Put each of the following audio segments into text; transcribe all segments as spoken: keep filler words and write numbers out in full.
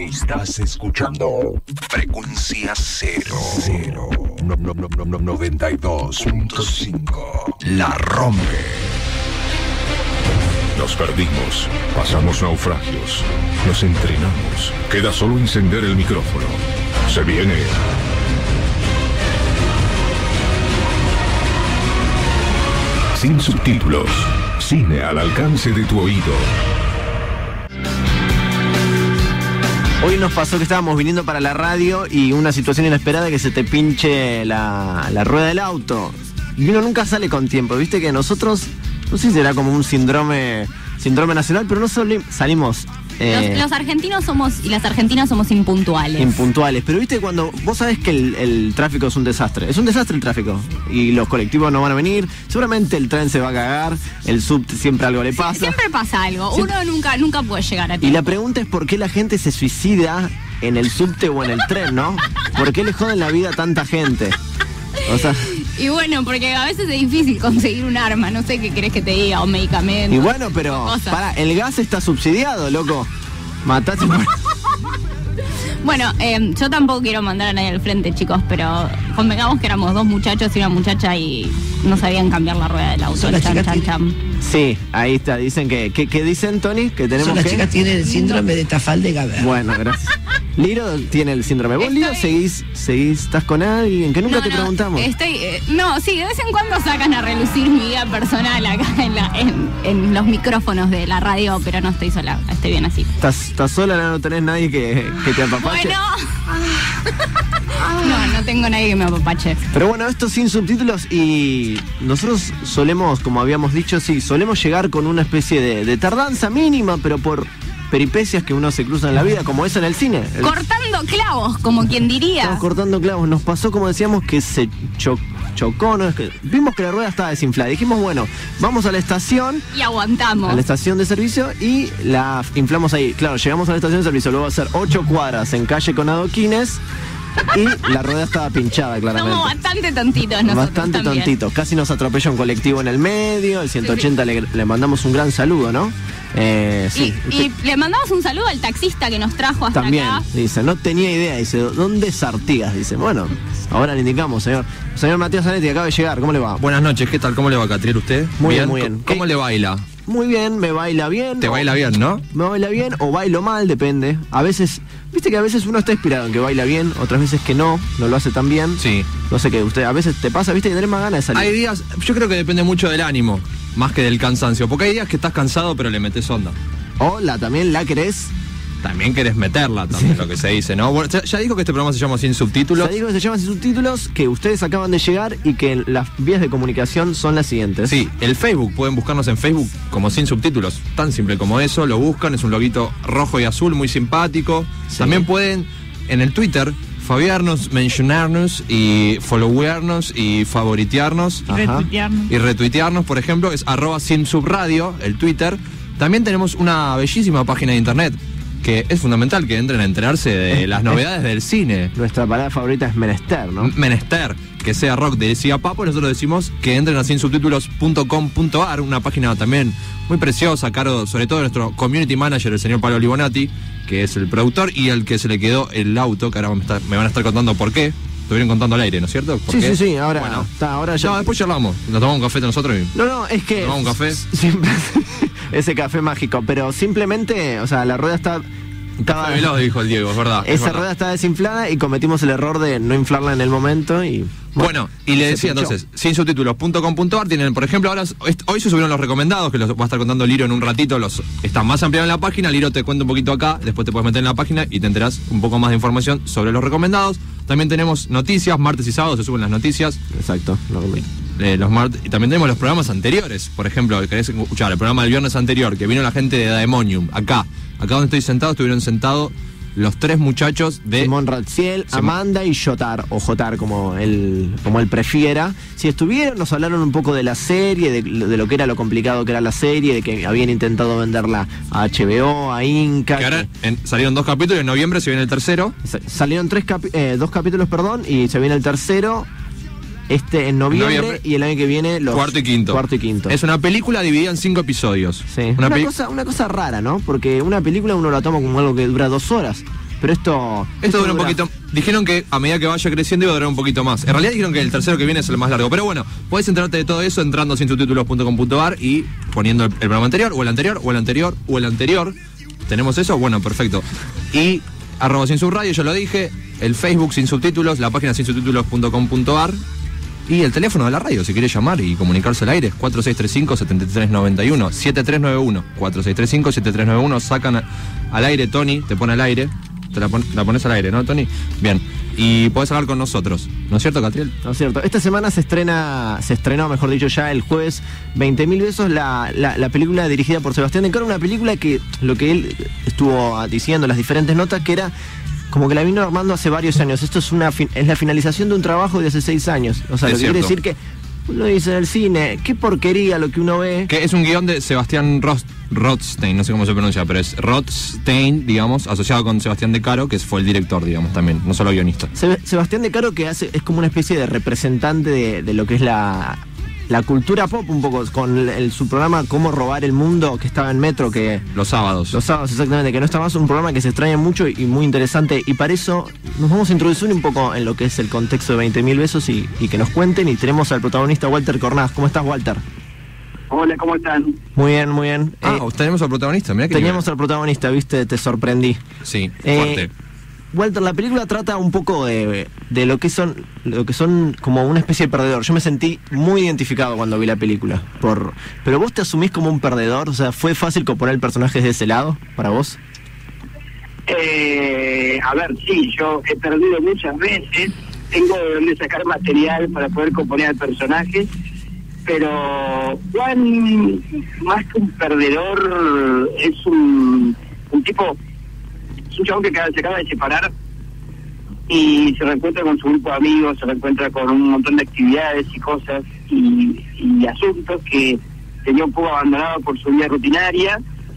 Estás escuchando Frecuencia Cero. Cero. No, no, no, no, no, noventa y dos punto cinco. La rompe. Nos perdimos, pasamos naufragios, nos entrenamos. Queda solo encender el micrófono. Se viene. Sin subtítulos. Cine al alcance de tu oído. Hoy nos pasó que estábamos viniendo para la radio y una situación inesperada que se te pinche la, la rueda del auto. Y uno nunca sale con tiempo. Viste que nosotros, no sé si será como un síndrome, síndrome nacional, pero no soli- salimos... Eh, los, los argentinos somos y las argentinas somos impuntuales. Impuntuales. Pero viste cuando vos sabés que el, el tráfico es un desastre. Es un desastre el tráfico. Y los colectivos no van a venir. Seguramente el tren se va a cagar. El subte siempre algo le pasa. Sí, siempre pasa algo. Siempre. Uno nunca, nunca puede llegar a tiempo. Y la pregunta es por qué la gente se suicida en el subte o en el tren, ¿no? ¿Por qué le joden la vida a tanta gente? O sea... Y bueno, porque a veces es difícil conseguir un arma, no sé qué querés que te diga, o medicamentos. Y bueno, pero para, el gas está subsidiado, loco. Mataste por... Bueno, eh, yo tampoco quiero mandar a nadie al frente, chicos, pero convengamos que éramos dos muchachos y una muchacha y no sabían cambiar la rueda del auto. Chan, chan, chan. Sí, ahí está, dicen que, ¿qué, qué dicen, Tony? Que tenemos Las que... chicas tienen el síndrome de Tafal-de-Gaber. Bueno, gracias. Liro tiene el síndrome. ¿Vos, Liro, seguís, seguís, estás con alguien? Que nunca no, te no, preguntamos. Estoy, eh, no, sí, de vez en cuando sacan a relucir mi vida personal acá en, la, en, en los micrófonos de la radio, pero no estoy sola, estoy bien así. ¿Estás, estás sola? ¿No tenés nadie que, que te apapache? Bueno... No, no tengo nadie que me apapache. Pero bueno, esto sin subtítulos y nosotros solemos, como habíamos dicho, sí, solemos llegar con una especie de, de tardanza mínima, pero por peripecias que uno se cruza en la vida, como eso en el cine. El... Cortando clavos, como quien diría. Estamos cortando clavos. Nos pasó, como decíamos, que se cho chocó, ¿no? Es que vimos que la rueda estaba desinflada. Dijimos, bueno, vamos a la estación. Y aguantamos. A la estación de servicio y la inflamos ahí. Claro, llegamos a la estación de servicio, luego a hacer ocho cuadras en calle con adoquines. Y la rueda estaba pinchada, claramente. Somos bastante tontitos nosotros. Bastante también. tontitos. Casi nos atropella un colectivo en el medio. El ciento ochenta sí, sí. Le, le mandamos un gran saludo, ¿no? Eh, sí. Y, y le mandamos un saludo al taxista que nos trajo hasta También, acá. Dice, no tenía idea. Dice, ¿dónde es Artigas? Dice, bueno, ahora le indicamos, señor. Señor Matías Zanetti, acaba de llegar. ¿Cómo le va? Buenas noches, ¿qué tal? ¿Cómo le va, Catriel, usted? Muy bien, muy bien. ¿Cómo ¿Qué? le baila? Muy bien, me baila bien. Te o, baila bien, ¿no? Me baila bien o bailo mal, depende. A veces, viste que a veces uno está inspirado en que baila bien, otras veces que no, no lo hace tan bien. Sí. No sé qué, usted, a veces te pasa, viste, que tenés más ganas de salir. Hay días, yo creo que depende mucho del ánimo, más que del cansancio, porque hay días que estás cansado pero le metes onda. O la también la querés. También querés meterla, también, sí. Lo que se dice, ¿no? Bueno, ya, ya dijo que este programa se llama Sin Subtítulos. Ya dijo que se llama Sin Subtítulos, que ustedes acaban de llegar y que las vías de comunicación son las siguientes. Sí, el Facebook, pueden buscarnos en Facebook como Sin Subtítulos, tan simple como eso, lo buscan, es un loguito rojo y azul, muy simpático. Sí. También pueden, en el Twitter, fabiarnos, mencionarnos y followarnos y favoritearnos. Y retuitearnos. Y retuitearnos, por ejemplo, es arroba Sin Subradio, el Twitter. También tenemos una bellísima página de internet, que es fundamental que entren a enterarse de las novedades del cine. Nuestra palabra favorita es menester, ¿no? Menester, que sea rock, decía Papo, nosotros decimos que entren a sin subtítulos punto com punto a r, una página también muy preciosa, a cargo sobre todo de nuestro community manager, el señor Pablo Libonati, que es el productor y el que se le quedó el auto, que ahora me, está, me van a estar contando por qué. Estuvieron contando al aire, ¿no es cierto? Sí, sí, sí, ahora, bueno, está, ahora ya... No, después charlamos, nos tomamos un café entre nosotros y... No, no, es que... ¿Tomamos un café? Siempre... Ese café mágico, pero simplemente, o sea, la rueda está... Estaba... Café veloz, dijo el Diego, es verdad. Esa es verdad. rueda está desinflada y cometimos el error de no inflarla en el momento y... Bueno, bueno y le decía pinchó. Entonces, sin subtítulos punto com punto a r tienen, por ejemplo, ahora hoy se subieron los recomendados, que los va a estar contando Liro en un ratito, los están más ampliados en la página, Liro te cuenta un poquito acá, después te puedes meter en la página y te enterás un poco más de información sobre los recomendados. También tenemos noticias, martes y sábados se suben las noticias. Exacto, lo eh, los martes, y también tenemos los programas anteriores, por ejemplo, querés escuchar el programa del viernes anterior, que vino la gente de Daemonium, acá, acá donde estoy sentado, estuvieron sentados los tres muchachos de... Simón Ratziel, Simón. Amanda y Jotar, o Jotar como él, como él prefiera. Si estuvieron, nos hablaron un poco de la serie, de, de lo que era lo complicado que era la serie, de que habían intentado venderla a H B O, a Inca. Que ahora en, salieron dos capítulos, en noviembre se viene el tercero. Salieron tres capi eh, dos capítulos, perdón, y se viene el tercero. Este en noviembre, en noviembre y el año que viene los cuarto y quinto. Cuarto y quinto. Es una película dividida en cinco episodios. Sí. Una, una cosa, una cosa rara, ¿no? Porque una película uno la toma como algo que dura dos horas. Pero esto... Esto dura un poquito... Dijeron que a medida que vaya creciendo iba a durar un poquito más. En realidad dijeron que el tercero que viene es el más largo. Pero bueno, podés enterarte de todo eso entrando a sin subtítulos punto com punto ar y poniendo el, el programa anterior, o el anterior, o el anterior, o el anterior. ¿Tenemos eso? Bueno, perfecto. Y arroba sin subradio, yo lo dije, el Facebook sin subtítulos, la página sin subtítulos punto com punto ar y el teléfono de la radio, si querés llamar y comunicarse al aire, es cuatro seis tres cinco, siete tres nueve uno, siete tres nueve uno, cuatro seis tres cinco, siete tres nueve uno, sacan a, al aire, Tony, te pone al aire, te la, pon, la pones al aire, ¿no, Tony? Bien, y podés hablar con nosotros, ¿no es cierto, Catriel? No es cierto. Esta semana se estrena, se estrenó, mejor dicho, ya el jueves, veinte mil besos, la, la, la película dirigida por Sebastián de Caro, una película que, lo que él estuvo diciendo, las diferentes notas, que era como que la vino armando hace varios años. Esto es una es la finalización de un trabajo de hace seis años. O sea, es lo que cierto. quiere decir que uno dice en el cine, qué porquería lo que uno ve. Que es un guión de Sebastián Roth, Rothstein, no sé cómo se pronuncia, pero es Rothstein, digamos, asociado con Sebastián de Caro, que fue el director, digamos, también, no solo guionista. Se, Sebastián de Caro, que hace es como una especie de representante de, de lo que es la, la cultura pop, un poco, con el, el, su programa Cómo robar el mundo, que estaba en Metro, que... Los sábados. Los sábados, exactamente, que no está más, un programa que se extraña mucho y muy interesante, y para eso nos vamos a introducir un poco en lo que es el contexto de veinte mil besos y, y que nos cuenten, y tenemos al protagonista Walter Cornaz. ¿Cómo estás, Walter? Hola, ¿cómo están? Muy bien, muy bien. Ah, eh, tenemos al protagonista, mirá que... Teníamos al protagonista, viste, te sorprendí. Sí, Eh, fuerte. Walter, la película trata un poco de, de lo que son lo que son como una especie de perdedor. Yo me sentí muy identificado cuando vi la película. Por, pero vos te asumís como un perdedor, o sea, ¿fue fácil componer personajes de ese lado para vos? Eh, a ver, sí, yo he perdido muchas veces, tengo de dónde sacar material para poder componer al personaje, pero Juan, más que un perdedor, es un, un tipo, es un chabón que acaba- se acaba de separar y se reencuentra con su grupo de amigos, se reencuentra con un montón de actividades y cosas y, y asuntos que tenía un poco abandonado por su vida rutinaria.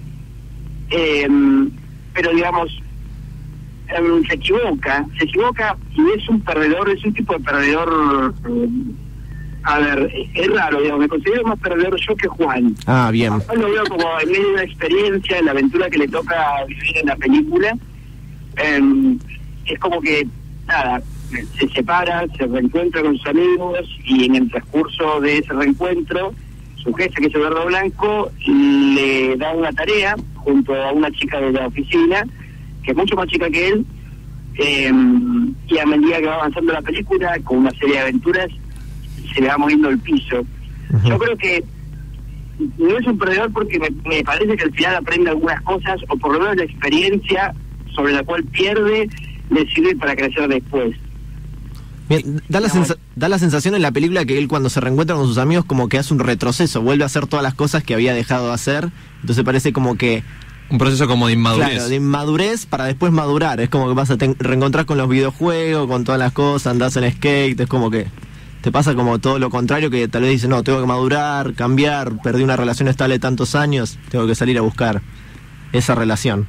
Eh, pero digamos, eh, se equivoca, se equivoca y es un perdedor, es un tipo de perdedor, eh, a ver, es raro, digamos, me considero más perdedor yo que Juan. Ah, bien. A Juan lo veo como en medio de una experiencia, en la aventura que le toca vivir en la película. Eh, es como que, nada, se separa, se reencuentra con sus amigos y en el transcurso de ese reencuentro, su jefe, que es Eduardo Blanco, le da una tarea junto a una chica de la oficina, que es mucho más chica que él, eh, y a medida que va avanzando la película, con una serie de aventuras, se le va moviendo el piso. Ujú. Yo creo que no es un perdedor porque me, me parece que al final aprende algunas cosas, o por lo menos la experiencia sobre la cual pierde le sirve para crecer después. Bien, da, la sensa- da la sensación en la película que él, cuando se reencuentra con sus amigos, como que hace un retroceso, vuelve a hacer todas las cosas que había dejado de hacer. Entonces parece como que, Un proceso como de inmadurez. claro, de inmadurez para después madurar. Es como que vas a te reencontrás con los videojuegos, con todas las cosas, andás en skate, es como que te pasa como todo lo contrario, que tal vez dices, no, tengo que madurar, cambiar, perdí una relación estable tantos años, tengo que salir a buscar esa relación.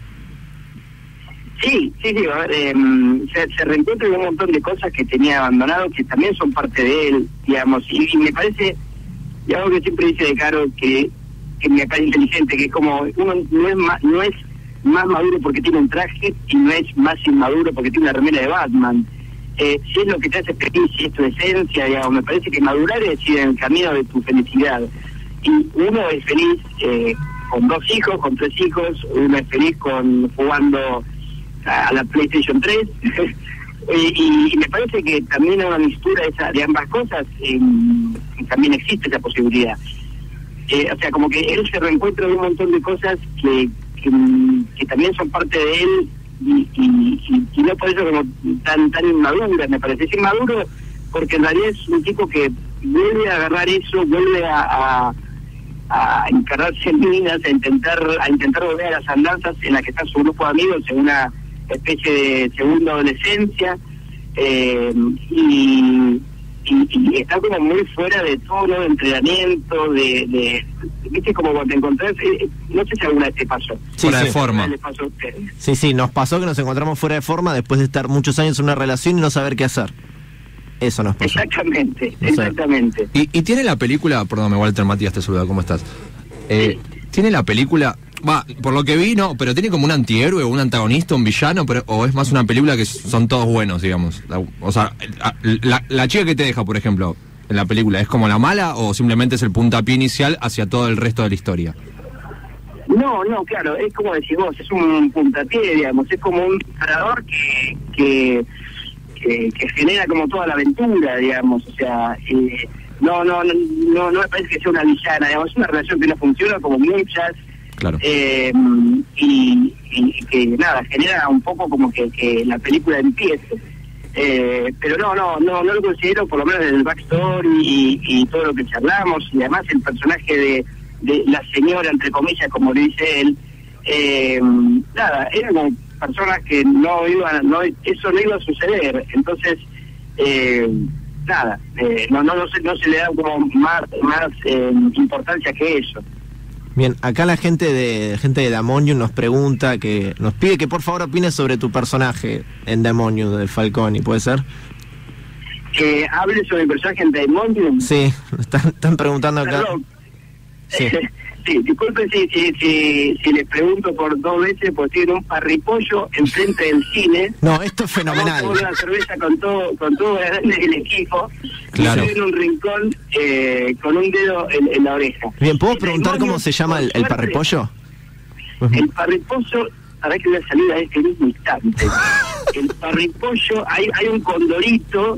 Sí, sí, sí, a ver, eh, se, se reencuentra con un montón de cosas que tenía abandonado, que también son parte de él, digamos, y, y me parece, y algo que siempre dice de Caro, que, que me parece inteligente, que es como, uno no es, más, no es más maduro porque tiene un traje, y no es más inmaduro porque tiene una remera de Batman. Eh, si es lo que te hace feliz, si es tu esencia, digamos, me parece que madurar es ir en el camino de tu felicidad. Y uno es feliz eh, con dos hijos, con tres hijos, uno es feliz con jugando a la PlayStation tres y, y me parece que también hay una mixtura esa, de ambas cosas, eh, y también existe esa posibilidad. Eh, o sea, como que él se reencuentra de un montón de cosas que, que, que también son parte de él y, y, y, y no por eso como tan tan inmaduras, me parece. Es inmaduro porque en realidad es un tipo que vuelve a agarrar eso, vuelve a, a, a encargarse en minas, a intentar a intentar volver a las andanzas en las que está su grupo de amigos en una especie de segunda adolescencia, eh, y, y, y está como muy fuera de todo de entrenamiento, de, de viste, como cuando te encontrás, eh, no sé si alguna vez te pasó. Sí, Fuera sí. de forma. Les pasó a ustedes. Sí, sí, nos pasó que nos encontramos fuera de forma después de estar muchos años en una relación y no saber qué hacer. Eso nos pasó. Exactamente, No sé. exactamente. Y, y tiene la película, perdóname, Walter, Matías, te saluda, ¿cómo estás? Eh, tiene la película, va, por lo que vi, no, pero tiene como un antihéroe, un antagonista, un villano, pero, o es más una película que son todos buenos, digamos. La, o sea, la, la chica que te deja, por ejemplo, en la película, ¿es como la mala o simplemente es el puntapié inicial hacia todo el resto de la historia? No, no, claro, es como decís vos, es un puntapié, digamos, es como un disparador que, que, que, que genera como toda la aventura, digamos, o sea, eh, no, no, no, no, no me parece que sea una villana, digamos, es una relación que no funciona como muchas, claro. eh, y, y que nada, genera un poco como que, que la película empiece. Eh, pero no, no, no, no lo considero, por lo menos desde el backstory y, y todo lo que charlamos, y además el personaje de, de la señora, entre comillas, como le dice él, eh, nada, eran como personas que no iban, no, eso no iba a suceder, entonces, eh, nada, eh, no, no, no, se, no se le da como más, más eh, importancia que eso. Bien, acá la gente de gente de Damonium nos pregunta, que nos pide que por favor opines sobre tu personaje en Damonium de Falconi, ¿puede ser? Que hable sobre el personaje en Damonium. Sí, están, están preguntando acá. Perdón. Sí. Sí, disculpen si, si, si, si les pregunto por dos veces, porque tienen un parripollo enfrente del cine. No, esto es fenomenal. Vamos a tomar una cerveza con todo, con todo el equipo. Claro. Y estoy en un rincón eh, con un dedo en, en la oreja. Bien, ¿puedo El preguntar demonio, cómo se llama el, el parripollo? El parripollo, ahora que voy a salir a este mismo instante. El parripollo, hay, hay un condorito,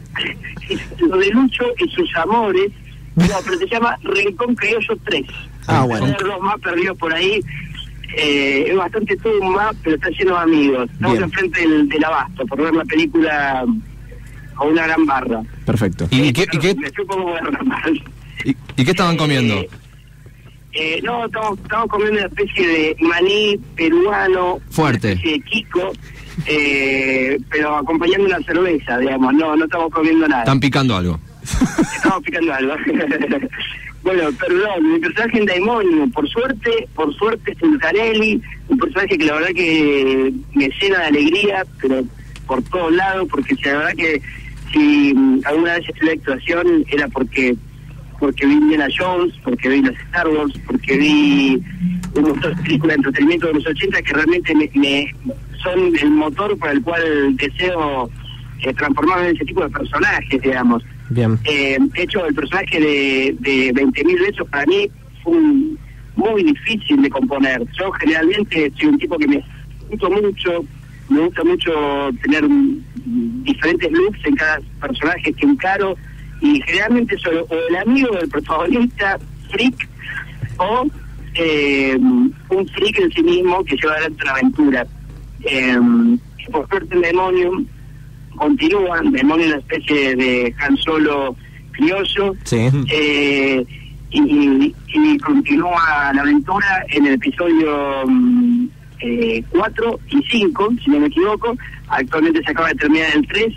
lo de Lucho y sus amores. No, pero se llama Rincón Criollo tres. Ah, bueno. Hay dos más perdidos por ahí. Eh, es bastante todo un map, pero está lleno de amigos. Estamos Bien. enfrente del, del Abasto, por ver la película a una gran barra. Perfecto. ¿Y, y qué, y, qué, Me fui un poco mal. y, y qué estaban comiendo? Eh, eh, no, estamos, estamos comiendo una especie de maní peruano. Fuerte. Una especie de Kiko, eh, pero acompañando una cerveza, digamos. No, no estamos comiendo nada. Están picando algo. Estamos picando algo. Bueno, perdón, mi personaje en Daimonium, por suerte, por suerte es Fulcanelli, un personaje que la verdad que me llena de alegría, pero por todos lados, porque si la verdad que si alguna vez estudié actuación era porque porque vi Indiana Jones, porque vi las Star Wars, porque vi un montón de películas de entretenimiento de los ochenta que realmente me, me son el motor para el cual deseo eh, transformarme en ese tipo de personajes, digamos. Bien. Eh, de hecho, el personaje de, de veinte mil besos para mí fue un, muy difícil de componer. Yo generalmente soy un tipo que me gusta mucho, me gusta mucho tener un, diferentes looks en cada personaje que encaro, y generalmente soy o el amigo del protagonista, freak, o eh, un freak en sí mismo que lleva adelante una aventura. Eh, por suerte en Demonium continúa, Demonium es una especie de Han Solo criollo, Sí. eh, y, y continúa la aventura en el episodio eh, cuatro y cinco, si no me equivoco. Actualmente se acaba de terminar el tres,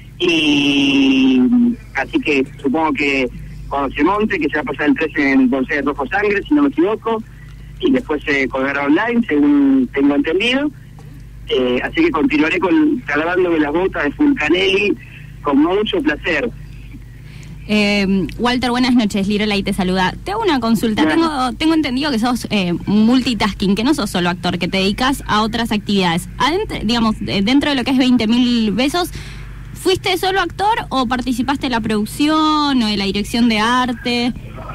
y así que supongo que cuando se monte, que se va a pasar el tres en Bolsea de Rojo Sangre, si no me equivoco, y después se colgará online, según tengo entendido. Eh, así que continuaré con clavándome las botas de Fulcanelli con mucho placer. Eh, Walter, buenas noches, Lirola y te saluda. Te hago una consulta. Bueno. Tengo tengo entendido que sos eh, multitasking, que no sos solo actor, que te dedicas a otras actividades. Adentro, digamos, eh, dentro de lo que es veinte mil besos, ¿fuiste solo actor o participaste en la producción o en la dirección de arte?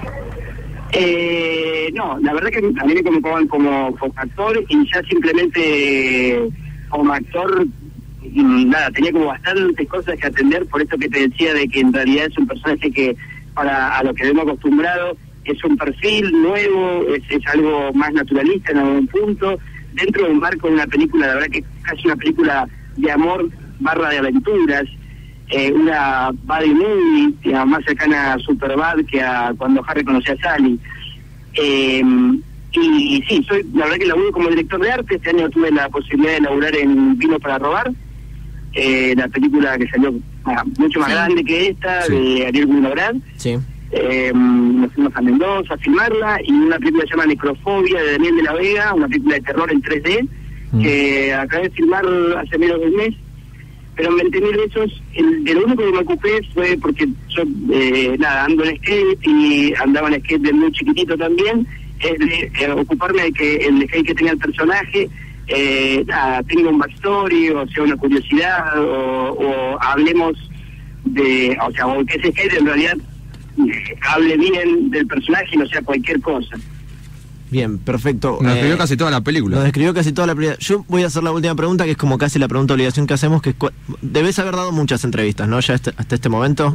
Eh, no, la verdad que a mí me convocaban como, como actor, y ya simplemente como actor, nada, tenía como bastantes cosas que atender, por esto que te decía de que en realidad es un personaje que para a lo que hemos acostumbrado es un perfil nuevo, es, es algo más naturalista en algún punto, dentro de un marco de una película, la verdad que es casi una película de amor barra de aventuras, eh, una buddy movie, digamos, más cercana a Superbad que a cuando Harry conoció a Sally. Eh, y, y sí, soy la verdad que laburo como director de arte. Este año tuve la posibilidad de laburar en Vino para Robar, eh, la película que salió ah, mucho más Sí. grande que esta, Sí. de Ariel Winograd. Sí. Eh, nos fuimos a Mendoza a filmarla, y una película que se llama Necrofobia de Daniel de la Vega, una película de terror en tres D, Mm. que acabé de filmar hace menos de un mes. Pero en veinte mil besos, el, de lo único que me ocupé fue porque yo, eh, nada, ando en skate y andaba en skate de muy chiquitito también, es de, eh, ocuparme de que el de que tenga el personaje eh, nada, tenga un backstory, o sea, una curiosidad, o, o hablemos de, o sea, o que ese skate en realidad eh, hable bien del personaje y no sea cualquier cosa. Bien, perfecto. Nos describió Eh, casi toda la película. Nos describió casi toda la película. Yo voy a hacer la última pregunta, que es como casi la pregunta obligación que hacemos, que es, cu- debes haber dado muchas entrevistas, ¿no? Ya este- hasta este momento.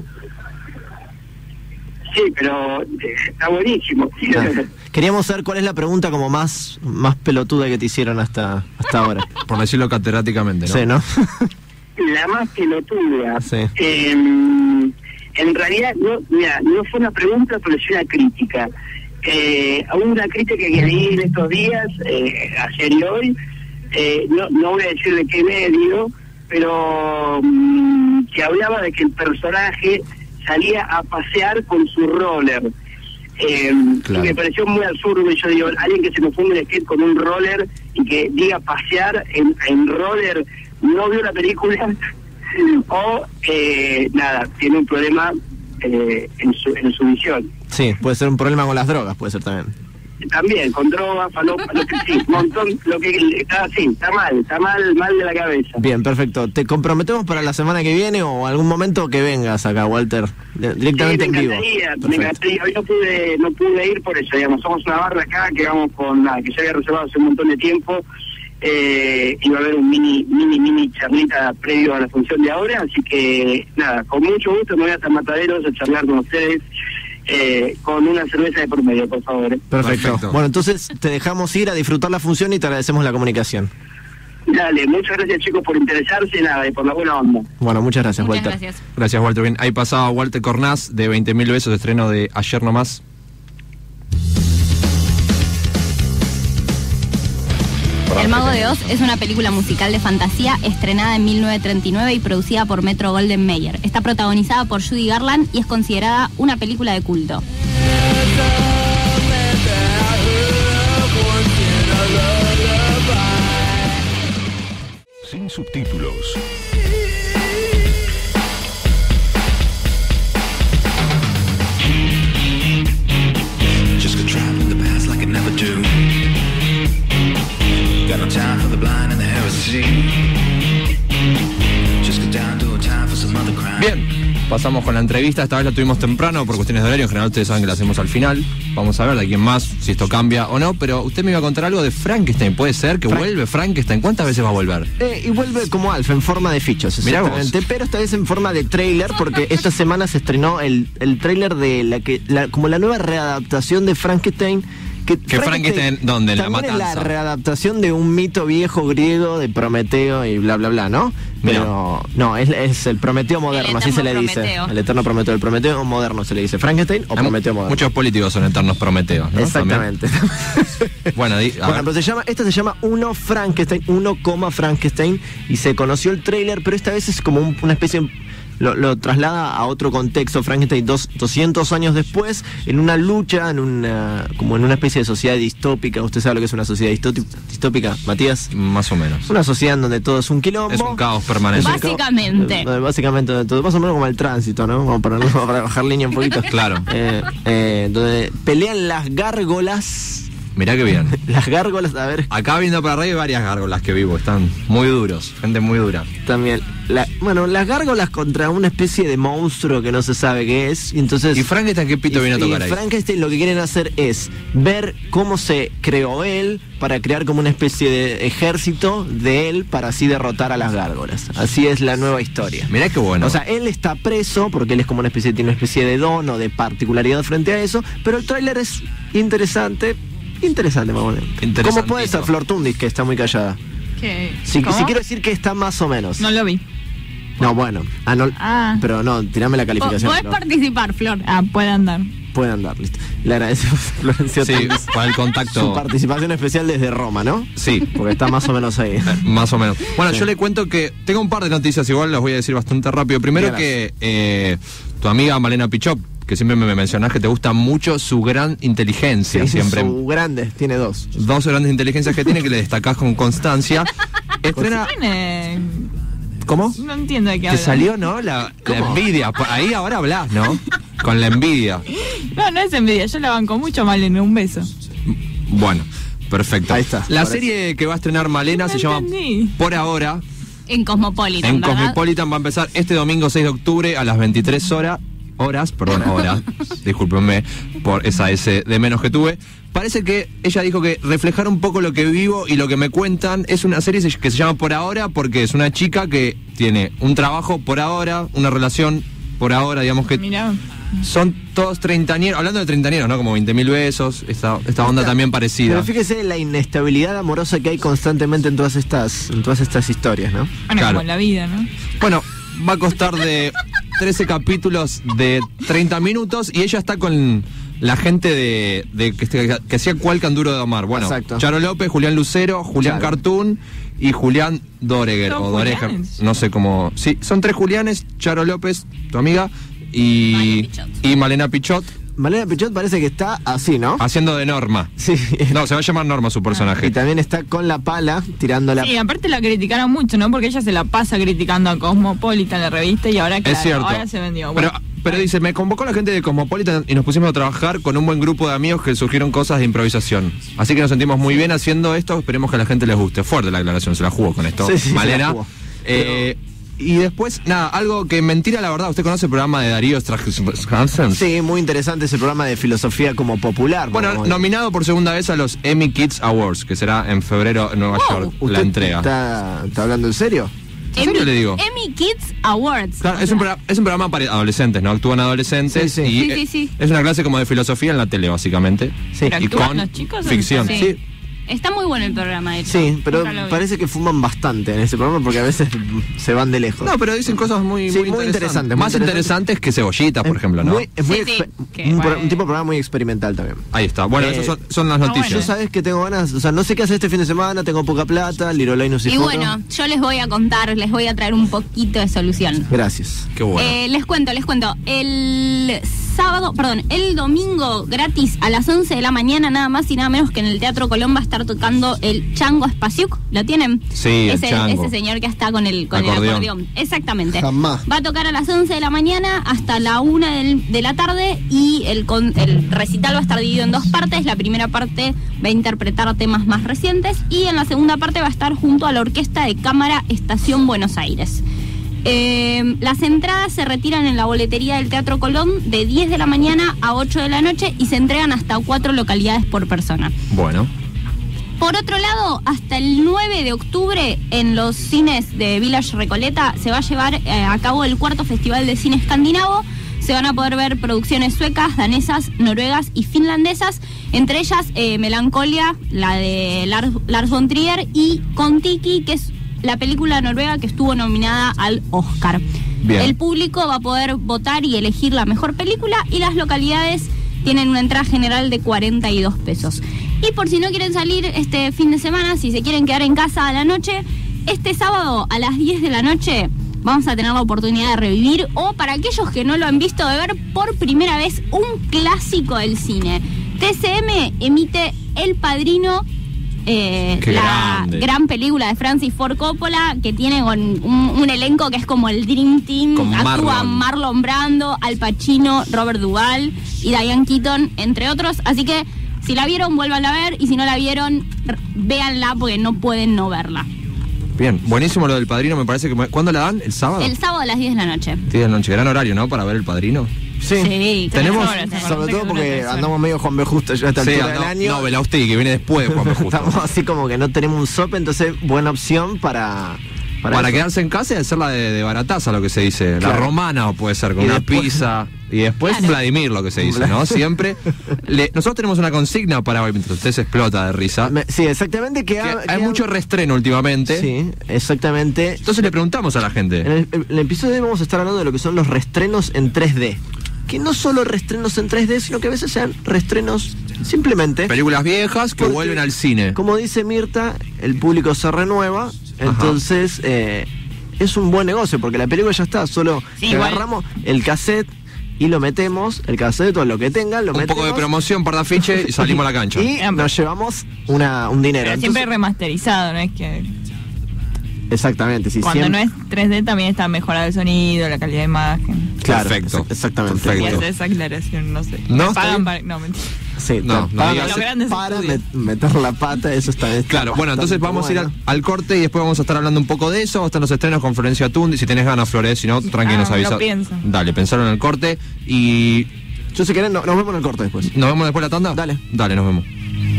Sí, pero eh, está buenísimo. Ah. Queríamos saber cuál es la pregunta como más, más pelotuda que te hicieron hasta, hasta ahora. Por decirlo catedráticamente, ¿no? Sí, ¿no? La más pelotuda. Sí. Eh, en realidad, no, mira, no fue una pregunta, pero sí una crítica. Eh, hubo una crítica que leí en estos días, eh, ayer y hoy, eh, no, no voy a decir de qué medio, pero mm, que hablaba de que el personaje salía a pasear con su roller. Eh, Claro. y me pareció muy absurdo, y yo digo, alguien que se confunde el skate con un roller y que diga pasear en, en roller, no vio la película o eh, nada, tiene un problema eh, en, su, en su visión. Sí, puede ser un problema con las drogas, puede ser también. También, con drogas, falopa, lo que sí, montón, lo que está así, está mal, está mal, mal de la cabeza. Bien, perfecto. ¿Te comprometemos para la semana que viene o algún momento que vengas acá, Walter? De- directamente Sí, me en vivo. encantaría, me Perfecto. encantaría. Hoy no pude, no pude ir por eso, digamos, somos una barra acá que vamos con nada, que se había reservado hace un montón de tiempo, eh, iba a haber un mini, mini, mini charlita previo a la función de ahora, así que nada, con mucho gusto me voy a San Mataderos a charlar con ustedes, eh, con una cerveza de por medio, por favor. eh. Perfecto. Perfecto. Bueno, entonces te dejamos ir a disfrutar la función y te agradecemos la comunicación. Dale, muchas gracias chicos por interesarse, nada, y por la buena onda. Bueno, muchas gracias, Muchas Walter. gracias. Gracias, Walter. Bien, ahí pasaba Walter Cornaz de veinte mil besos, estreno de ayer nomás. El Mago de Oz es una película musical de fantasía estrenada en mil novecientos treinta y nueve y producida por Metro Golden Mayer. Está protagonizada por Judy Garland y es considerada una película de culto. Sin subtítulos. Just go traveling the past like it never do. Got no time for the blind and the heresy. Just go down to a time for some other crime. Bien, pasamos con la entrevista. Esta vez la tuvimos temprano por cuestiones de horario. En general ustedes saben que la hacemos al final. Vamos a ver de quién más, si esto cambia o no. Pero usted me iba a contar algo de Frankenstein. ¿Puede ser que Frank- vuelve Frankenstein? ¿Cuántas veces va a volver? Eh, y vuelve como Alf, en forma de fichos, Mirá vos. exactamente, pero esta vez en forma de tráiler, porque esta semana se estrenó el, el tráiler de la que la, como la nueva readaptación de Frankenstein. Que, ¿Que Frankenstein dónde? ¿En La también es la Matanza? readaptación de un mito viejo griego de Prometeo y bla bla bla, ¿no? Mirá. Pero no, es, es el Prometeo moderno, así se le eterno dice. Prometeo. El eterno Prometeo. El Prometeo moderno se le dice Frankenstein o Hay Prometeo moderno. Muchos políticos son eternos prometeos, ¿no? Exactamente. También. Bueno, di- a Bueno, ver. pero se llama, esta se llama uno Frankenstein, uno coma Frankenstein, y se conoció el tráiler, pero esta vez es como un- una especie, lo, lo traslada a otro contexto, Frankenstein dos, doscientos años después, en una lucha, en una, como en una especie de sociedad distópica. ¿Usted sabe lo que es una sociedad distópi- distópica, Matías? Más o menos. Una sociedad en donde todo es un quilombo. Es un caos permanente. Es un caos- Básicamente. eh, Básicamente donde todo, más o menos como el tránsito, ¿no? Como para, para bajar línea un poquito. Claro. Eh, eh, donde pelean las gárgolas. Mirá que bien. Las gárgolas, a ver, Acá viendo para arriba hay varias gárgolas que vivo. Están muy duros. Gente muy dura. también. La, bueno, las gárgolas contra una especie de monstruo que no se sabe qué es. Y entonces. ¿Y Frankenstein qué pito y- viene a tocar y ahí? Frankenstein lo que quieren hacer es ver cómo se creó él para crear como una especie de ejército de él para así derrotar a las gárgolas. Así es la nueva historia. Mirá qué bueno. O sea, él está preso porque él es como una especie, tiene una especie de don o de particularidad frente a eso, pero el tráiler es interesante, interesante, más o menos. Interesantito. ¿Cómo puede ser Flor Tundis, que está muy callada? ¿Qué? Si, ¿Cómo? si quiero decir que está más o menos. No lo vi. No, bueno. Ah, no, Ah. pero no, tirame la Po- calificación. Podés no. participar, Flor. Ah, puede andar. Puede andar, listo. Le agradecemos a Florencia sí, Tundis para el su contacto. participación especial desde Roma, ¿no? Sí. Porque está más o menos ahí. Más o menos. Bueno, Sí. yo le cuento que tengo un par de noticias, igual las voy a decir bastante rápido. Primero Dígalas. que eh, tu amiga Malena Pichop, que siempre me mencionás que te gusta mucho su gran inteligencia, Sí, siempre. su grande, tiene dos. Dos grandes inteligencias que tiene que le destacás con constancia. Estrena. Tiene... ¿Cómo? No entiendo de qué Te habla. salió, ¿no? La, la ¿Cómo? envidia. Por ahí ahora hablas, ¿no? Con la envidia. No, no es envidia. Yo la banco mucho mal en un beso. Bueno, perfecto. Ahí está, La parece. serie que va a estrenar Malena No se llama entendí. Por Ahora. En Cosmopolitan, En ¿verdad? Cosmopolitan va a empezar este domingo seis de octubre a las veintitrés horas. Horas, perdón, horas. Discúlpenme por esa S de menos que tuve. Parece que ella dijo que reflejar un poco lo que vivo y lo que me cuentan. Es una serie que se llama Por Ahora porque es una chica que tiene un trabajo por ahora, una relación por ahora, digamos que Mirá. son todos treintañeros, hablando de treintañeros, ¿no? Como veinte mil besos, esta, esta onda también parecida. Pero fíjese la inestabilidad amorosa que hay constantemente en todas estas, en todas estas historias, ¿no? Bueno, Claro. como en la vida, ¿no? Bueno, va a costar de trece capítulos de treinta minutos y ella está con la gente de, de que, que hacía Cualcan Duro de Omar. Bueno, Exacto. Charo López, Julián Lucero, Julián Claro. Cartoon y Julián Doreger. ¿Son O Doreger, Julianes? no sé cómo. Sí, son tres Julianes, Charo López, tu amiga, Malena y, Pichot. y Malena Pichot, Malena Pichot parece que está así, ¿no? haciendo de Norma. Sí. No, se va a llamar Norma su personaje. Y también está con la pala tirando la... Sí, aparte la criticaron mucho, ¿no? Porque ella se la pasa criticando a Cosmopolitan, la revista, y ahora, claro, Es cierto. ahora se vendió. Pero, Bueno, pero dice, me convocó la gente de Cosmopolitan y nos pusimos a trabajar con un buen grupo de amigos que surgieron cosas de improvisación. Así que nos sentimos muy bien haciendo esto, esperemos que a la gente les guste. Fuerte la aclaración, se la jugó con esto. Sí, sí, se la Malena. jugó. Eh, y después, nada, algo que mentira, la verdad, ¿usted conoce el programa de Darío Strahansens? Sí, muy interesante ese programa de filosofía como popular. Bueno, como- nominado por segunda vez a los Emmy Kids Awards, que será en febrero en Nueva York, la ¿Usted entrega. Está, está hablando en serio? ¿En serio le digo? Emmy Kids Awards. Claro, es un, programa, es un programa para adolescentes, ¿no? Actúan adolescentes Sí, sí. y Sí, sí, eh, sí. es una clase como de filosofía en la tele, básicamente. Sí. ¿Pero Y actúan con los chicos o ficción. no? Sí. Está muy bueno el programa, de hecho. Sí, pero Nunca lo vi. parece que fuman bastante en ese programa porque a veces se van de lejos. No, pero dicen cosas muy, Sí, muy, muy interesantes. interesantes, muy Más interesantes. interesantes que cebollitas, por ejemplo, ¿no? Muy- es muy Sí, sí, exper- que un, pro- bueno. un tipo de programa muy experimental también. Ahí está. Bueno, Eh, esas son, son las ah, noticias. Yo sabes que tengo ganas, o sea, no sé qué hacer este fin de semana, tengo poca plata, Lirolinus y Y foto. bueno, yo les voy a contar, les voy a traer un poquito de solución. Gracias. Qué bueno. Eh, les cuento, les cuento. El sábado, perdón, el domingo gratis a las once de la mañana, nada más y nada menos que en el Teatro Colón va a estar tocando el Chango Spasiuk. ¿Lo tienen? Sí, el ese, Chango. ese señor que está con el, con el Acordeón. acordeón. Exactamente. Jamás. Va a tocar a las once de la mañana hasta la una del- de la tarde y el, con- el recital va a estar dividido en dos partes. La primera parte va a interpretar temas más recientes y en la segunda parte va a estar junto a la Orquesta de Cámara Estación Buenos Aires. Eh, las entradas se retiran en la boletería del Teatro Colón de diez de la mañana a ocho de la noche y se entregan hasta cuatro localidades por persona. Bueno. Por otro lado, hasta el nueve de octubre en los cines de Village Recoleta se va a llevar eh, a cabo el cuarto Festival de Cine Escandinavo. Se van a poder ver producciones suecas, danesas, noruegas y finlandesas, entre ellas eh, Melancolia, la de Lars, Lars von Trier, y Kon-Tiki, que es la película noruega que estuvo nominada al Oscar. Bien. El público va a poder votar y elegir la mejor película y las localidades tienen una entrada general de cuarenta y dos pesos. Y por si no quieren salir este fin de semana, si se quieren quedar en casa a la noche, este sábado a las diez de la noche vamos a tener la oportunidad de revivir, o para aquellos que no lo han visto, de ver por primera vez un clásico del cine. T C M emite El Padrino, eh, Qué la grande. gran película de Francis Ford Coppola, que tiene con un, un elenco que es como el Dream Team. Con Actúa Marlon. Marlon Brando, Al Pacino, Robert Duvall y Diane Keaton, entre otros. Así que si la vieron, vuélvanla a ver, y si no la vieron, r- véanla porque no pueden no verla. Bien, buenísimo lo del Padrino, me parece que... me- ¿Cuándo la dan? ¿El sábado? El sábado a las diez de la noche. Sí, de la noche. Gran horario, ¿no? Para ver el Padrino. Sí. Sí, Tenemos- horas, aparte Sobre que todo dura porque tres horas. andamos medio Juan B. Justo ya a esta Sí, altura del no, año. no, Velausti, que viene después de Juan B. Justo. Estamos así como que no tenemos un sope, entonces buena opción para... Para, eso. quedarse en casa y hacerla de, de barataza, lo que se dice. La Claro. romana, o puede ser, con Y una después- pizza. Y después Claro. Vladimir, lo que se dice, ¿no? Siempre. Le- nosotros tenemos una consigna para hoy, mientras usted se explota de risa. Me- sí, exactamente. Que, que ha- hay que ha- mucho restreno últimamente. Sí, exactamente. Entonces le preguntamos a la En gente. el, en el episodio de hoy vamos a estar hablando de lo que son los restrenos en tres D. Que no solo restrenos en tres D, sino que a veces sean restrenos simplemente. Películas viejas que Porque, vuelven al cine. Como dice Mirta, el público se renueva, entonces eh, es un buen negocio porque la película ya está, solo Sí, que igual. agarramos el cassette y lo metemos, el cassette o lo que tenga, lo Un metemos. poco de promoción, par de afiche y salimos a la cancha. Y nos llevamos una, un dinero. Pero siempre Entonces- remasterizado, ¿no? Es que exactamente, sí. cuando siempre- no es tres D también está mejorado el sonido, la calidad de imagen. Claro, Perfecto. ex- exactamente. Perfecto. Y hacer esa aclaración, no sé. No, Me está pagan bien. para- No, mentira. Sí, No, no para, digas- Los grandes para estudios. met- meter la pata, eso está está Claro, bueno, entonces bastante vamos a ir al, bueno. al corte y después vamos a estar hablando un poco de eso. Están los estrenos con Florencia Tundi. Si tenés ganas, Flores, si no, tranqui, Ah, nos lo avisa. pienso. Dale, pensaron en el corte y. Yo si querés, no- nos vemos en el corte después. ¿Nos vemos después de la tanda? Dale. Dale, nos vemos.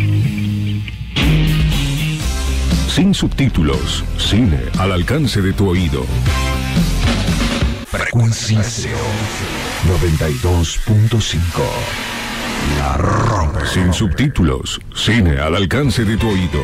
Sin subtítulos, cine al alcance de tu oído. Frecuencia cero, noventa y dos punto cinco. La rompe. Sin subtítulos, cine al alcance de tu oído.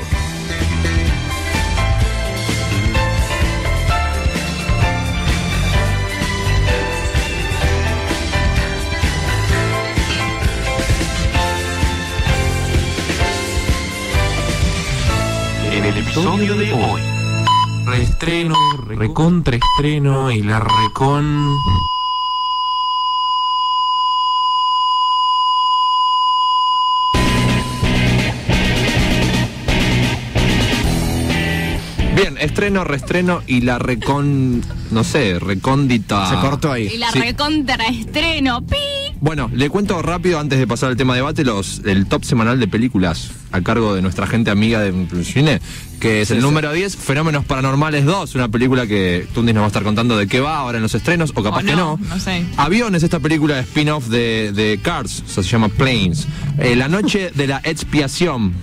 En el episodio de hoy, reestreno, recontraestreno y la recon... Bien, estreno, reestreno y la recon. No sé, recóndita. Se cortó ahí. Y la Sí. recontraestreno. ¡Pi! Bueno, le cuento rápido antes de pasar al tema de debate los, el top semanal de películas a cargo de nuestra gente amiga de cine, que es Sí, el sí. número diez, Fenómenos Paranormales dos, una película que Tundis nos va a estar contando de qué va ahora en los estrenos, o capaz O que no. no, no sé. Aviones, esta película de spin-off de, de Cars, o sea, se llama Planes. Eh, la noche de la expiación,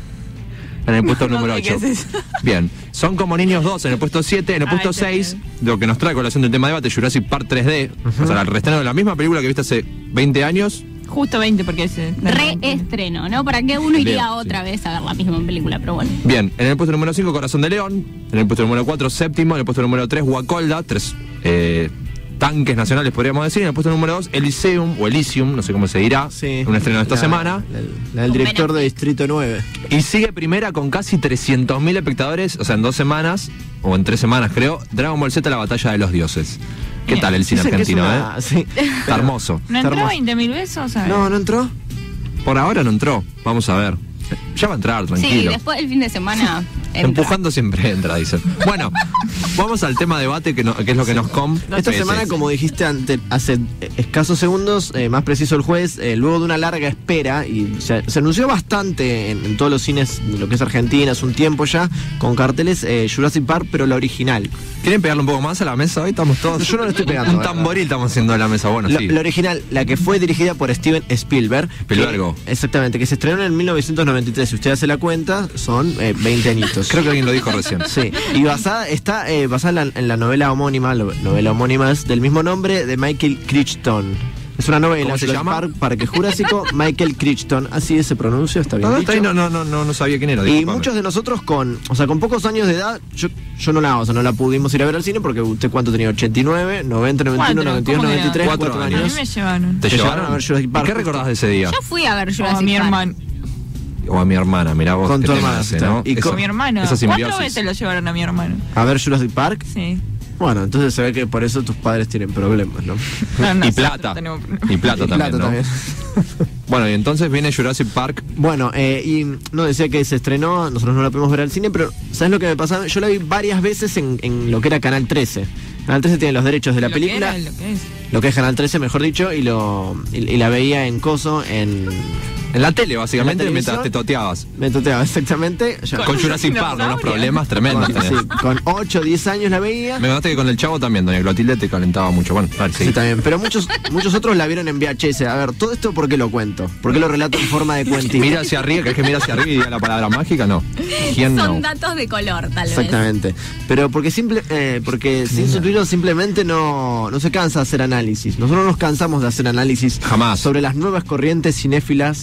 en el puesto No número sé qué ocho. es eso. Bien, Son como niños dos en el puesto siete, en el Ah, puesto ese seis, bien. lo que nos trae colación del tema de debate, Jurassic Park tres D, o sea, el reestreno de la misma película que viste hace veinte años. Justo veinte porque es... eh, Reestreno, ¿no? ¿Para qué uno iría Leo, otra vez a ver la misma película? Pero bueno. Bien, en el puesto número cinco, Corazón de León. En el puesto número cuatro, Séptimo. En el puesto número tres, Guacolda. Tres eh, tanques nacionales, podríamos decir. En el puesto número dos, Elysium, o Elysium, no sé cómo se dirá. Sí. Un estreno de esta La- semana. La, la del director de Distrito nueve. Y sigue primera con casi trescientos mil espectadores, o sea, en dos semanas, o en tres semanas creo, Dragon Ball Z, la batalla de los dioses. ¿Qué Bien. tal el cine Dicen que es argentino, una- eh? sí. Está hermoso. ¿No Está entró hermoso. veinte mil besos? A ver. No, ¿no entró? Por ahora no entró, vamos a ver. Ya va a entrar, Sí, tranquilo. después del fin de semana. entra. Empujando siempre entra, dicen. Bueno, vamos al tema debate, que, no- que es lo que nos com. Esta Sí, semana, sí. como dijiste ante, hace escasos segundos, eh, más preciso el juez, eh, luego de una larga espera, y se, se anunció bastante en, en todos los cines de lo que es Argentina, hace un tiempo ya, con carteles eh, Jurassic Park, pero la original. ¿Quieren pegarle un poco más a la mesa hoy? Estamos todos. Yo no le estoy pegando, Un ¿verdad? tamboril estamos haciendo de la mesa, bueno, La, sí. la original, la que fue dirigida por Steven Spielberg. Spielbergo. que- exactamente, que se estrenó en mil novecientos noventa y tres. Si usted hace la cuenta, son eh, veinte añitos. Creo que alguien lo dijo recién. Sí, y basada, está eh, basada en la, en la novela homónima, la novela homónima es del mismo nombre de Michael Crichton. Es una novela, ¿Cómo se Jurassic llama? Park, Parque Jurásico, Michael Crichton, así se pronuncia, está bien No, no, dicho. está ahí, no, no, no, no, no sabía quién era. Y discúlpame. muchos de nosotros con, o sea, con pocos años de edad, yo, yo no la, o sea, no la pudimos ir a ver al cine porque usted cuánto tenía, ochenta y nueve, noventa, noventa y uno, Cuatro, noventa y dos, ¿cómo que noventa y tres, Cuatro cuatro A años. mí me llevaron. ¿Te te llevaron? llevaron a ver Jurassic Park. ¿Y qué recordás de ese día? Yo fui a ver O Jurassic a mi Park. hermano. O a mi hermana, mirá vos. Con que tu tenés hermana, ese, está. ¿no? Y Esa- Con mi hermano. esa Cuatro simbiosis. veces lo llevaron a mi hermano. A ver Jurassic Park. Sí. Bueno, entonces se ve que por eso tus padres tienen problemas, ¿no? No, Y nosotros plata. tenemos- Y plata Y también, plata ¿no? también. Bueno, y entonces viene Jurassic Park. Bueno, eh, y no decía que se estrenó, nosotros no la pudimos ver al cine, pero ¿sabes lo que me pasaba? Yo la vi varias veces en, en lo que era Canal trece. Canal trece tiene los derechos de la Lo que película, era, lo que es. lo que es Canal trece, mejor dicho, y lo y, y la veía en coso, en... En la tele, básicamente, En la mientras televisión. te toteabas. Me toteaba exactamente. ya- Con Jurassic Park, dinosaurio. unos problemas tremendos con, tenés. sí, con ocho, diez años la veía. Me contaste que con el chavo también, doña Clotilde, te calentaba mucho. Bueno, dale, Sí, sí. también. Pero muchos, muchos otros la vieron en V H S. A ver, todo esto, ¿por qué lo cuento? ¿Por qué lo relato en forma de cuentito? Mira hacia arriba, ¿crees que mira hacia arriba y diga la palabra mágica? No. ¿Quién no? Son datos de color, tal vez. Exactamente. Pero porque simple, eh, porque sin subtítulos simplemente no, no se cansa de hacer análisis. Nosotros nos cansamos de hacer análisis Jamás. sobre las nuevas corrientes cinéfilas,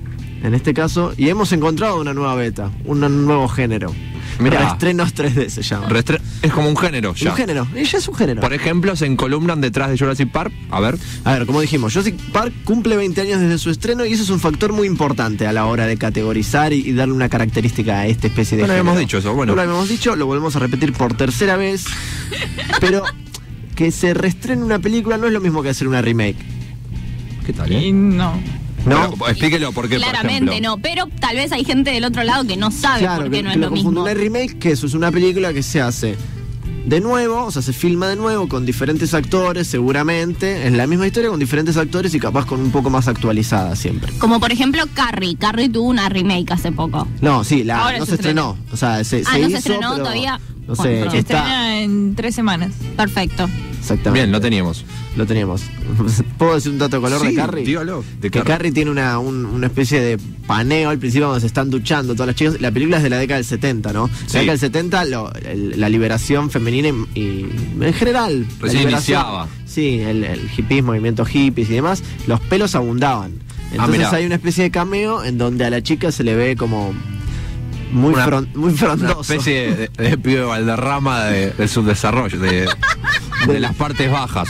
en este caso, y hemos encontrado una nueva beta, un nuevo género. Mirá. Estrenos tres D se llama. Restre- es como un género ya. Un género, ella es un género. Por ejemplo, se encolumnan detrás de Jurassic Park. A ver. A ver, como dijimos, Jurassic Park cumple veinte años desde su estreno y eso es un factor muy importante a la hora de categorizar y, y darle una característica a esta especie de No lo género. habíamos dicho eso, bueno. No lo habíamos dicho, lo volvemos a repetir por tercera vez. Pero que se reestrene una película no es lo mismo que hacer una remake. ¿Qué tal, Y eh? no. ¿No? Pero, explíquelo por qué, Claramente por ejemplo. no, pero tal vez hay gente del otro lado que no sabe Claro, por que, qué no que es lo lo confundo. mismo. Una remake, que eso es una película que se hace de nuevo, o sea, se filma de nuevo con diferentes actores, seguramente, es la misma historia con diferentes actores y capaz con un poco más actualizada siempre. Como por ejemplo Carrie. Carrie tuvo una remake hace poco. No, sí, la, Ahora no se se estrenó. O sea, se, Ah, se no hizo, se estrenó pero todavía. No Bueno, sé, perdón. Se está. estrena en tres semanas. Perfecto. Exactamente. Bien, lo teníamos. Lo teníamos. ¿Puedo decir un dato de color Sí, de Carrie? dígalo, de que Carrie. Carrie tiene una, un- una especie de paneo al principio donde se están duchando todas las chicas. La película es de la década del setenta, ¿no? Sí. La década del setenta, lo- el- la liberación femenina y, y en general. la Recién liberación- iniciaba. Sí, el, el hippismo, movimiento hippies y demás. Los pelos abundaban. Entonces mirá. hay una especie de cameo en donde a la chica se le ve como muy, Una- fron- muy Una frondoso. especie de, de, de pibe Valderrama de, del subdesarrollo, de, de las partes bajas.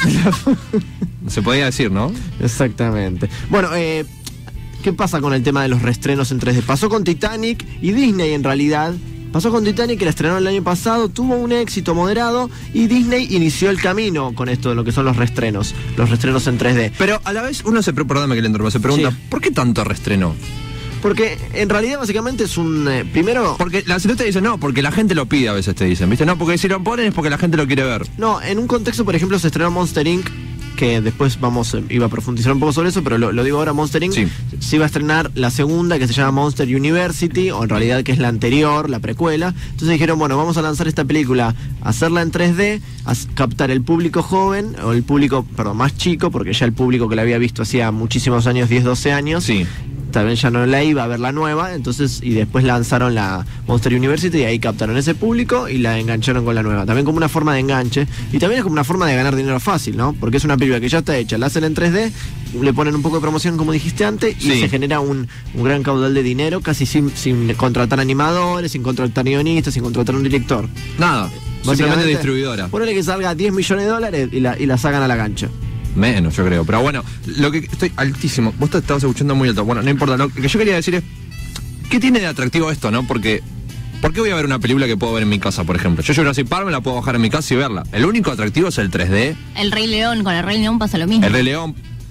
Se podía decir, ¿no? Exactamente. Bueno, eh, ¿qué pasa con el tema de los reestrenos en tres D? Pasó con Titanic y Disney en realidad. Pasó con Titanic, que la estrenó el año pasado, tuvo un éxito moderado y Disney inició el camino con esto de lo que son los reestrenos, los reestrenos en tres D. Pero a la vez uno se, pre- perdóname que le interrumpa, se pregunta, Sí. ¿por qué tanto reestrenó? Porque en realidad básicamente es un... eh, primero... Porque la sinopsis te dice, no, porque la gente lo pide a veces, te dicen, ¿viste? No, porque si lo ponen es porque la gente lo quiere ver. No, en un contexto, por ejemplo, se estrenó Monster incorporated, que después vamos, eh, iba a profundizar un poco sobre eso, pero lo, lo digo ahora, Monster incorporated. Sí. Se iba a estrenar la segunda, que se llama Monster University, o en realidad que es la anterior, la precuela. Entonces dijeron, bueno, vamos a lanzar esta película, hacerla en tres D, a s- captar el público joven, o el público, perdón, más chico, porque ya el público que la había visto hacía muchísimos años, diez, doce años. Sí. También ya no la iba a ver la nueva, entonces, y después lanzaron la Monster University y ahí captaron ese público y la engancharon con la nueva. También como una forma de enganche y también es como una forma de ganar dinero fácil, ¿no? Porque es una película que ya está hecha, la hacen en tres D, le ponen un poco de promoción como dijiste antes y Sí. se genera un, un gran caudal de dinero casi sin, sin contratar animadores, sin contratar guionistas, sin contratar un director. Nada, simplemente distribuidora. Ponele que salga diez millones de dólares y la, y la sacan a la cancha. Menos, yo creo. Pero bueno, lo que estoy altísimo. Vos te estabas escuchando muy alto. Bueno, no importa. Lo que yo quería decir es, ¿qué tiene de atractivo esto, no? Porque, ¿por qué voy a ver una película que puedo ver en mi casa, por ejemplo? Yo Jurassic Park me la puedo bajar en mi casa y verla. El único atractivo es el tres D. El Rey León, con el Rey León pasa lo mismo. El Rey León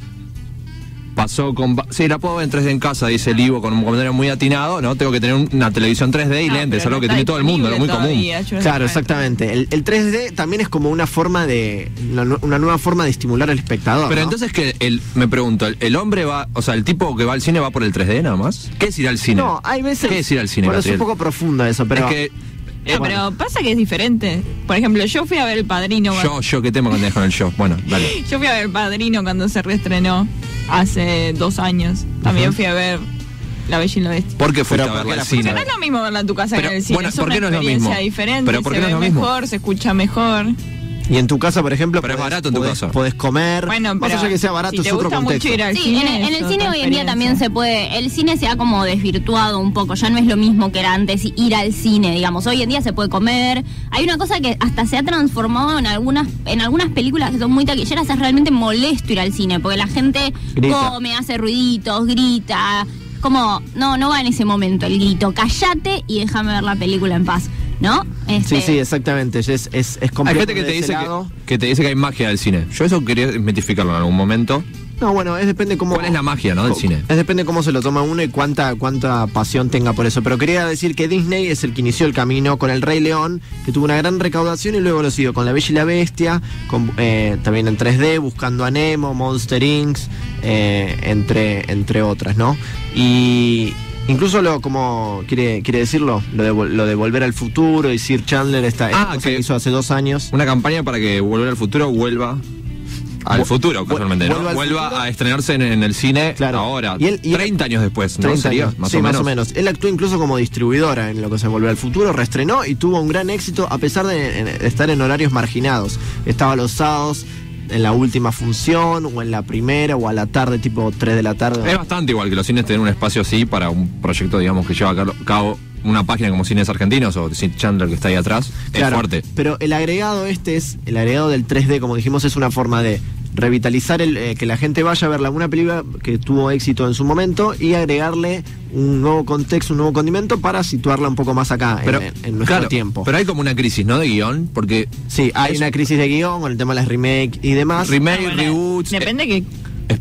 pasó con... Sí, la puedo ver en tres D en casa, dice el Ivo, con un comentario muy atinado, ¿no? Tengo que tener un- una televisión tres D y Ah, lentes, pero algo no que está tiene todo el mundo, lo muy disponible común. todavía, Jurassic Claro, Park. exactamente. El, el tres D también es como una forma de. Una, nu- una nueva forma de estimular al espectador. Pero ¿no? entonces que el, me pregunto, ¿el, el hombre va, o sea, el tipo que va al cine va por el tres D nada más? ¿Qué es ir al cine? No, hay veces. ¿Qué es ir al cine, Bueno, es un Catriel? poco profundo eso, pero. Es que No, pero pasa que es diferente. Por ejemplo, yo fui a ver El Padrino. yo, yo, ¿qué tema con el show? Bueno, dale. Yo fui a ver El Padrino cuando se reestrenó hace dos años. También Ujú. fui a ver La Bella y la Bestia. ¿Por qué fuiste Pero a ¿por verla qué al la cine? Porque no es lo mismo verla en tu casa Pero, que en el cine. bueno, es ¿por una qué no es lo experiencia mismo? diferente. Pero ¿por se qué no ve es lo mismo? mejor, se escucha mejor. Y en tu casa, por ejemplo. Pero es podés- barato en tu podés- casa. Podés comer. Bueno, más pero allá que sea barato, si te es otro gusta contexto. mucho ir al Sí, cine. en, el- en es el cine otra hoy en día también experiencia. se puede, el cine se ha como desvirtuado un poco, ya no es lo mismo que era antes ir al cine, digamos, hoy en día se puede comer, hay una cosa que hasta se ha transformado en algunas, en algunas películas que son muy taquilleras, es realmente molesto ir al cine, porque la gente Grita. come, hace ruiditos, grita, como, no, no va en ese momento el grito, cállate y déjame ver la película en paz, ¿no? Este, Sí, sí, exactamente. Es, es, es Hay complejo gente que de te ese dice que, lado. que te dice que hay magia del cine. Yo eso quería identificarlo en algún momento. No, bueno, es depende cómo. ¿Cuál es la magia, no, del co- cine? Es depende cómo se lo toma uno y cuánta, cuánta pasión tenga por eso. Pero quería decir que Disney es el que inició el camino con El Rey León, que tuvo una gran recaudación y luego lo siguió con La Bella y la Bestia, con, eh, también en tres D, Buscando a Nemo, Monster incorporated, eh, entre, entre otras, ¿no? Y incluso lo, como quiere, quiere decirlo, lo de, vol- lo de Volver al Futuro y Sir Chandler, esta, esta Ah, cosa que- que hizo hace dos años. Una campaña para que Volver al Futuro vuelva al Vu- futuro, vu- casualmente, ¿no? vuelva al Vuelva futuro. a estrenarse en, en el cine Claro. ahora. Y él- y él- treinta años después, ¿no? treinta ¿Sería? años. Más, Sí, o más menos. o menos. Él actuó incluso como distribuidora en lo que se volvió al futuro, reestrenó y tuvo un gran éxito a pesar de, de estar en horarios marginados. Estaba los sábados en la última función o en la primera o a la tarde, tipo tres de la tarde. Es bastante igual que los cines tener un espacio así para un proyecto, digamos, que lleva a cabo- cabo una página como Cines Argentinos o Sir Chandler que está ahí atrás. Claro, Es fuerte. pero el agregado este es, el agregado del tres D, como dijimos, es una forma de revitalizar el, eh, que la gente vaya a ver una película que tuvo éxito en su momento y agregarle un nuevo contexto, un nuevo condimento para situarla un poco más acá, Pero, en, en nuestro claro, tiempo. Pero hay como una crisis, ¿no? De guión, porque Sí, hay es- una crisis de guión con el tema de las remake y demás. remake, Ah, bueno, reboots, Depende que. spin-off,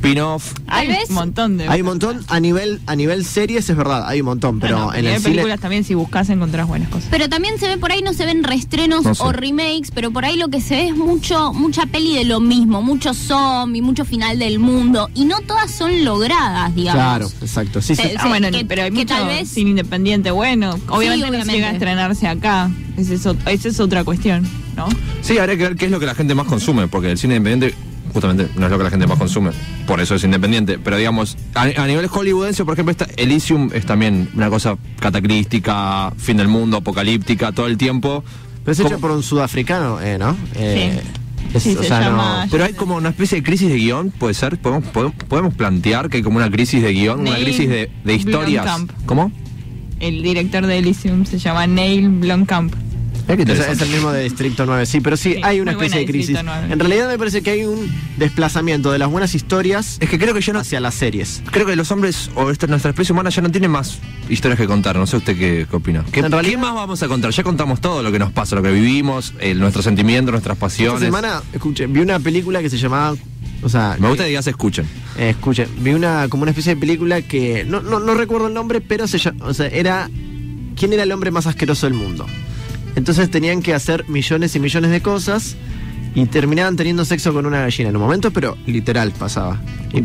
spin-off. Hay vez- un montón de. Hay un montón, a nivel, a nivel series es verdad, hay un montón, pero Bueno, en hay el cine... películas también, si buscas encontrás buenas cosas. Pero también se ve por ahí, no se ven reestrenos No sé. o remakes, pero por ahí lo que se ve es mucho, mucha peli de lo mismo, mucho zombie, mucho final del mundo, y no todas son logradas, digamos. Claro, exacto. Sí, sí. Se- Ah, bueno, que- pero hay que mucho tal vez- cine independiente bueno. Obviamente, obviamente. no llega a estrenarse acá. Esa es, ot- esa es otra cuestión, ¿no? Sí, habría que ver qué es lo que la gente más consume, porque el cine independiente justamente no es lo que la gente más consume, por eso es independiente. Pero digamos, a, a nivel hollywoodense, por ejemplo, esta Elysium es también una cosa cataclística, fin del mundo, apocalíptica, todo el tiempo. Pero es hecho Como- por un sudafricano, eh, ¿no? Eh, es- Sí, o se sea, llama- no... Pero hay como una especie de crisis de guión, puede ser, podemos, podemos, podemos plantear que hay como una crisis de guión, una Neil crisis de, de historias. Blomkamp. ¿Cómo? El director de Elysium se llama Neil Blomkamp. Es que Es, interesante. es el mismo de Distrito nueve, sí, pero sí, Sí, hay una muy especie de buena crisis. Distrito nueve. En realidad me parece que hay un desplazamiento de las buenas historias Es que creo que ya no, hacia las series. creo que los hombres o esta, nuestra especie humana ya no tiene más historias que contar. No sé usted qué, qué opina. ¿Qué, En realidad- qué más vamos a contar? Ya contamos todo lo que nos pasa, lo que vivimos, el, nuestros sentimientos, nuestras Esta pasiones. semana, escuché, vi una película que se llamaba... O sea, Me gusta que digas escuchen. Eh, escuchen, vi una como una especie de película que no, no, no recuerdo el nombre, pero se llama, o sea, era ¿quién era el hombre más asqueroso del mundo? Entonces tenían que hacer millones y millones de cosas y terminaban teniendo sexo con una gallina en un momento, pero literal pasaba. Y-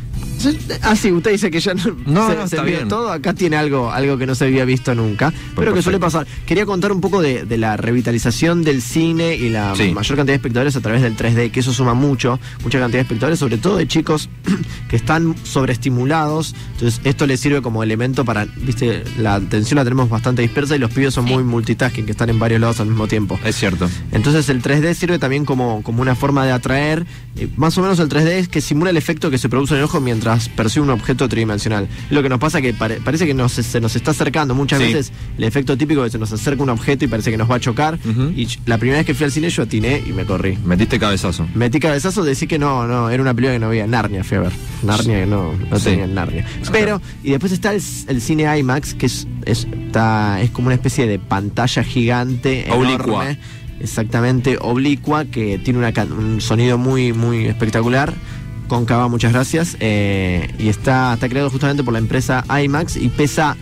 Ah, sí, usted dice que ya no, No, se, no, se está olvidó bien. todo. Acá tiene algo, algo que no se había visto nunca, pero que perfecto. suele pasar. Quería contar un poco de, de la revitalización del cine y la Sí. mayor cantidad de espectadores a través del tres D, que eso suma mucho, mucha cantidad de espectadores, sobre todo de chicos que están sobreestimulados. Entonces, esto les sirve como elemento para, viste, la atención la tenemos bastante dispersa y los pibes son Sí. muy multitasking, que están en varios lados al mismo tiempo. Es cierto. Entonces el tres D sirve también como, como una forma de atraer. eh, más o menos el tres D es que simula el efecto que se produce en el ojo mientras percibe un objeto tridimensional. Lo que nos pasa que pare- parece que nos, se nos está acercando. Muchas Sí. veces el efecto típico es que se nos acerca un objeto y parece que nos va a chocar. Ujú. Y ch- la primera vez que fui al cine yo atiné y me corrí. Metiste cabezazo. Metí cabezazo de decir que no, no, era una película que no había. Narnia, fui a ver. Narnia que no, no Sí. tenía Narnia. Pero, y después está el, el cine IMAX, que es, es, está, es como una especie de pantalla gigante, Oblicua. enorme. Exactamente, oblicua, que tiene una, can- un sonido muy, muy espectacular. Cóncava, muchas gracias. eh, y está, está creado justamente por la empresa IMAX y pesa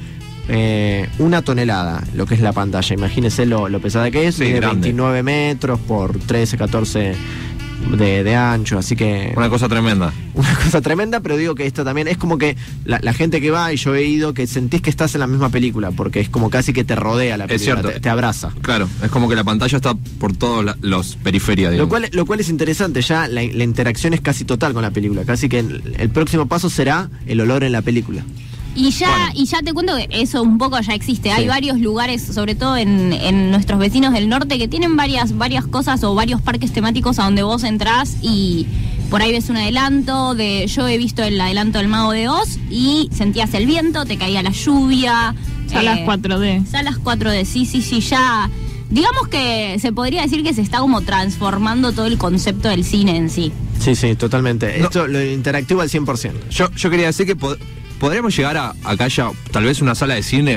eh, una tonelada, lo que es la pantalla. Imagínense lo, lo pesada que es. Sí, mide grande. veintinueve metros por trece, catorce de, de ancho, así que Una cosa tremenda. una cosa tremenda, pero digo que esto también es como que la, la gente que va, y yo he ido, que sentís que estás en la misma película, porque es como casi que te rodea la Es película, cierto. te, te abraza. Claro, es como que la pantalla está por todos la- los periferias, Lo digamos. cual, lo cual es interesante, ya la, la interacción es casi total con la película, casi que el, el próximo paso será el olor en la película. Y ya, y ya te cuento que eso un poco ya existe. Hay Sí. varios lugares, sobre todo en, en nuestros vecinos del norte, que tienen varias, varias cosas o varios parques temáticos a donde vos entrás y por ahí ves un adelanto de. Yo he visto el adelanto del Mago de Oz y sentías el viento, te caía la lluvia. Salas eh, cuatro D. Salas cuatro D, sí, sí, sí, ya. Digamos que se podría decir que se está como transformando todo el concepto del cine en sí. Sí, sí, totalmente. No. Esto lo interactivo al cien por ciento. Yo, yo quería decir que pod- podríamos llegar a acá ya, tal vez una sala de cine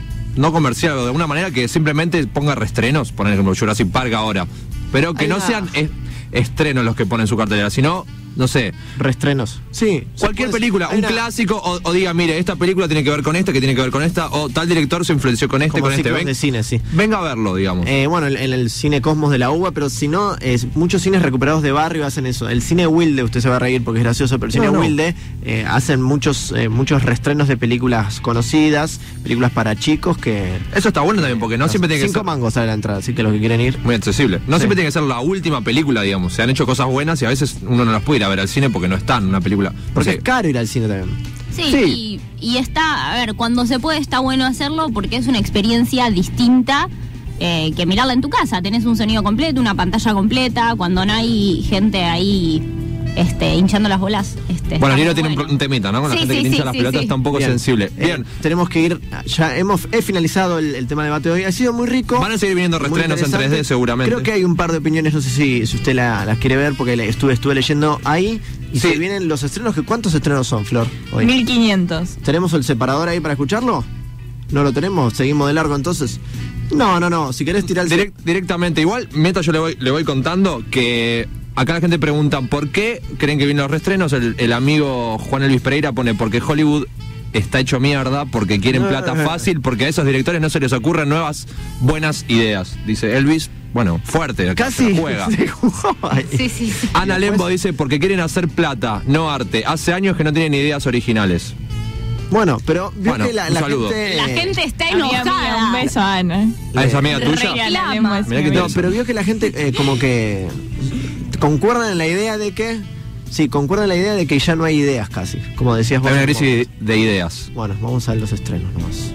no comercial, o de alguna manera que simplemente ponga reestrenos, por ejemplo Jurassic Park ahora, pero que Ahí no va. sean es- estrenos los que ponen su cartelera, sino, no sé, Restrenos. Sí. cualquier puede- película, hay un una- clásico, o, o diga, mire, esta película tiene que ver con esta, que tiene que ver con esta, o tal director se influenció con este, Como con este. ciclos Ven- de cine, sí. venga a verlo, digamos. Eh, bueno, en, en el cine Cosmos de la U B A, pero si no, es, muchos cines recuperados de barrio hacen eso. El cine Wilde, usted se va a reír porque es gracioso, pero el cine No, no. Wilde eh, hacen muchos eh, muchos reestrenos de películas conocidas, películas para chicos que... Eso está bueno también, porque no siempre tiene que Cinco ser mangos sale la entrada, así que los que quieren ir... muy accesible. No Sí. siempre tiene que ser la última película, digamos. Se han hecho cosas buenas y a veces uno no las puede ir a ver al cine porque no están en una película. Porque Porque es caro ir al cine también. Sí, Sí. Y, y está, a ver, cuando se puede está bueno hacerlo porque es una experiencia distinta eh, que mirarla en tu casa. Tenés un sonido completo, una pantalla completa, cuando no hay gente ahí este, hinchando las bolas. Este, Bueno, está Nino muy tiene un, bueno. un temita, ¿no? Con la Sí, gente sí, que le hincha sí, las sí, pelotas sí. está un poco Bien. sensible. Eh, Bien. tenemos que ir, ya hemos he finalizado el, el tema de debate de hoy. Ha sido muy rico. Van a seguir viniendo muy reestrenos en interesante. tres D seguramente. Creo que hay un par de opiniones, no sé si, si usted la- las quiere ver, porque le- estuve, estuve leyendo ahí. Y Sí. se vienen los estrenos. que ¿Cuántos estrenos son, Flor? Hoy? mil quinientos. ¿Tenemos el separador ahí para escucharlo? ¿No lo tenemos? ¿Seguimos de largo entonces? No, no, no. Si querés tirar el... Direct- directamente, igual, mientras yo le voy, le voy contando que acá la gente pregunta, ¿por qué creen que vienen los reestrenos? El, el amigo Juan Elvis Pereira pone, porque Hollywood está hecho mierda, porque quieren plata fácil, porque a esos directores no se les ocurren nuevas buenas ideas. Dice Elvis, bueno, fuerte, casi se juega. Se jugó ahí. Sí, sí, sí. Ana Lembo dice, porque quieren hacer plata, no arte. Hace años que no tienen ideas originales. Bueno, pero vio Bueno, que la, un la saludo. gente... La gente está Amiga mía, enojada. un beso a Ana. ¿A esa amiga tuya? Reclama. Mirá que te- No, pero vio que la gente eh, como que concuerda en la idea de que... Sí, concuerda en la idea de que ya no hay ideas casi, como decías vos. Hay una crisis de ideas. Bueno, vamos a ver los estrenos nomás.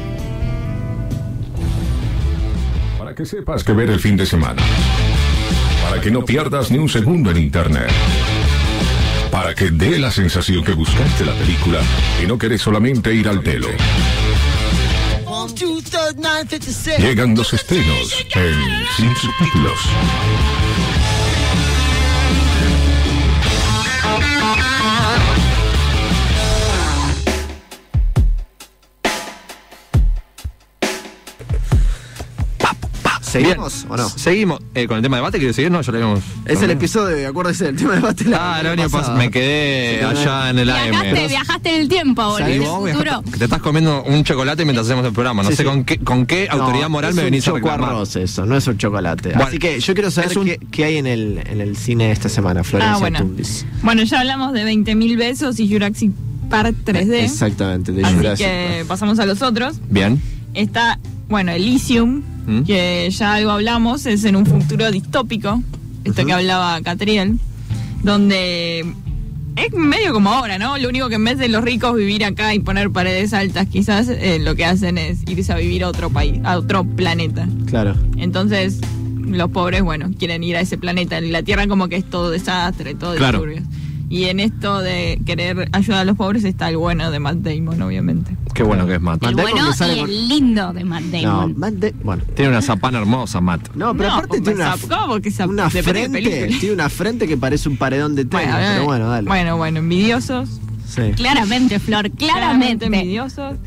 Para que sepas que ver el fin de semana. Para que no pierdas ni un segundo en internet. Para que dé la sensación que buscaste la película y no querés solamente ir al telo. Llegan los estrenos en Sin Subtítulos. ¿Seguimos o no? Seguimos. Eh, ¿Con el tema de debate quieres seguir? No, ya lo habíamos... Es el episodio, acuérdese del tema de debate. Ah, el año pasado me quedé allá en el A M. Viajaste, viajaste en el tiempo, volviste ¿Y al vos futuro. viajaste? Te estás comiendo un chocolate mientras hacemos el programa. No Sí, sé sí. con qué, con qué autoridad moral me venís a Es un reclamar. chocoarroz eso, no es un chocolate. Bueno, Así que yo quiero saber es un- qué, qué hay en el, en el cine esta semana, Florencia Ah, bueno. Tundis. Bueno, ya hablamos de veinte mil besos y Jurassic Park tres D. Exactamente, de Así Jurassic que Park. pasamos a los otros. Bien. Está, bueno, Elysium, ¿Mm? que ya algo hablamos, es en un futuro distópico, esto Ujú. que hablaba Catriel, donde es medio como ahora, ¿no? Lo único que en vez de los ricos vivir acá y poner paredes altas, quizás eh, lo que hacen es irse a vivir a otro país, a otro planeta. Claro. Entonces, los pobres, bueno, quieren ir a ese planeta. La Tierra como que es todo desastre, todo Claro. disturbios. Y en esto de querer ayudar a los pobres está el bueno de Matt Damon, obviamente. Qué bueno que es Matt. El Matt Damon bueno que sale y con- el lindo de Matt No, Damon. Matt Da- bueno. Tiene una zapana hermosa, Matt. No, pero No, aparte un tiene una, besazo. ¿Cómo que esa- una depende de frente, película? tiene una frente que parece un paredón de tenis, Bueno, pero bueno, dale. Bueno, bueno, envidiosos. Sí. Claramente, Flor, claramente. envidiosos.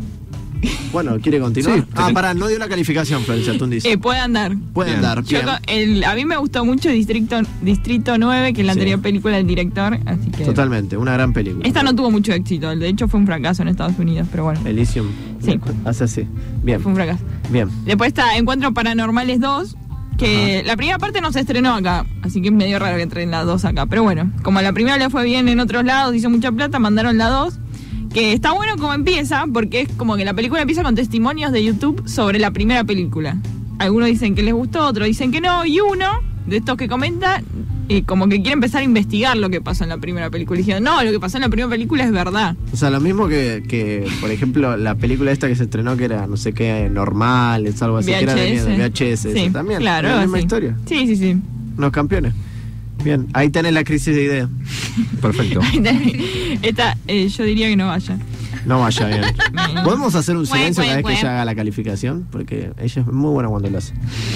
Bueno, ¿quiere continuar? Sí, ah, te- pará, no dio la calificación, Florencia Tundis. Eh, puede andar. Pueden bien. dar, Yo bien. co- el- a mí me gustó mucho Distrito, Distrito nueve, que es la Sí. anterior película del director, así que... Totalmente, una gran película. Esta no tuvo mucho éxito, de hecho fue un fracaso en Estados Unidos, pero bueno, Elysium. Sí. Hace así. Bien, fue un fracaso. bien. Después está Encuentros Paranormales dos, que la primera parte no se estrenó acá, así que es medio raro que entren las dos acá. Pero bueno, como la primera le fue bien en otros lados, hizo mucha plata, mandaron la dos. Que está bueno como empieza, porque es como que la película empieza con testimonios de YouTube sobre la primera película. Algunos dicen que les gustó, otros dicen que no, y uno de estos que comenta, eh, como que quiere empezar a investigar lo que pasó en la primera película. Y diciendo, no, lo que pasó en la primera película es verdad. O sea, lo mismo que, que, por ejemplo, la película esta que se estrenó que era, no sé qué, normal, es algo así, que era de miedo, V H S, Sí, esa también. claro. Es la misma sí. historia. Sí, sí, sí. Unos campeones. Bien, ahí tenés la crisis de idea. Perfecto. Esta, eh, yo diría que no vaya. No vaya bien. ¿Podemos hacer un Cue, silencio cue, cada vez que cue. ella haga la calificación? Porque ella es muy buena cuando lo hace.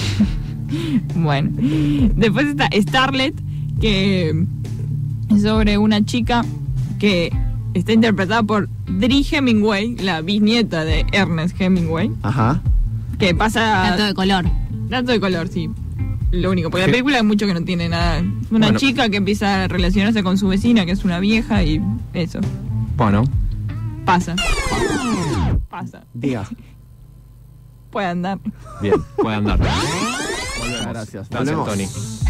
Bueno, después está Starlet, que es sobre una chica que está interpretada por Dri Hemingway, la bisnieta de Ernest Hemingway, Ajá. que pasa... Dato de color. Dato de color, sí. Lo único, porque la película es mucho que no tiene nada. Una Bueno. chica que empieza a relacionarse con su vecina, que es una vieja, y eso. Bueno, Pasa. Pasa. Diga. Puede andar. bien, puede andar. Gracias. Gracias, Volvemos. Tony.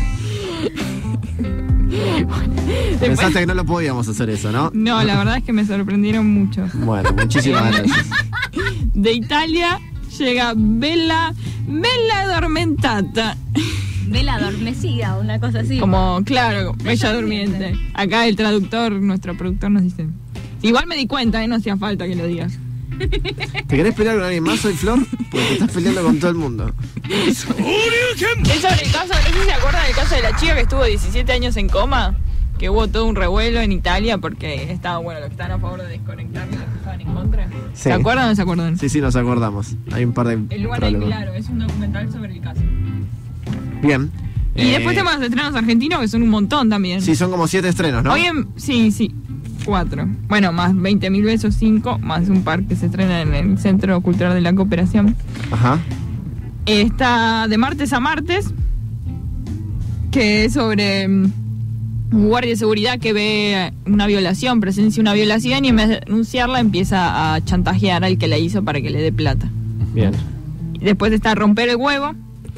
Después- Pensaste que no lo podíamos hacer eso, ¿no? No, la verdad es que me sorprendieron mucho. Bueno, muchísimas gracias. De Italia llega Bella, Bella Adormentata. Vela adormecida, una cosa así. Como, claro, Bella Durmiente. Acá el traductor, nuestro productor nos dice. Igual me di cuenta, ¿eh? No hacía falta que lo digas. ¿Te querés pelear con alguien más hoy, Flor? Porque te estás peleando con todo el mundo. Es sobre el caso, no sé si se acuerdan del caso de la chica que estuvo diecisiete años en coma, que hubo todo un revuelo en Italia porque estaban, bueno, los que estaban a favor de desconectar y los que estaban en contra. Sí. ¿Se acuerdan o no se acuerdan? Sí, sí, nos acordamos. Hay un par de El lugar ahí, problemas. claro, es un documental sobre el caso. Bien. Y Eh, después tenemos los estrenos argentinos que son un montón también. Sí, son como siete estrenos, ¿no? Hoy en, sí, sí, cuatro. Bueno, más veinte mil besos, cinco, más un par que se estrena en el Centro Cultural de la Cooperación. Ajá. Está de martes a martes, que es sobre mm, un guardia de seguridad que ve una violación, presencia una violación y en vez de denunciarla empieza a chantajear al que la hizo para que le dé plata. Bien. Después está Romper el Huevo,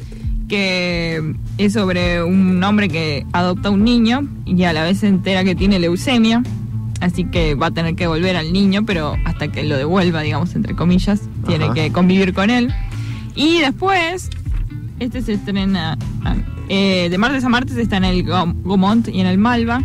que es sobre un hombre que adopta un niño y a la vez se entera que tiene leucemia, así que va a tener que volver al niño, pero hasta que lo devuelva, digamos, entre comillas, tiene Ajá. que convivir con él. Y después, este se estrena eh, de martes a martes, está en el Gaumont y en el Malva.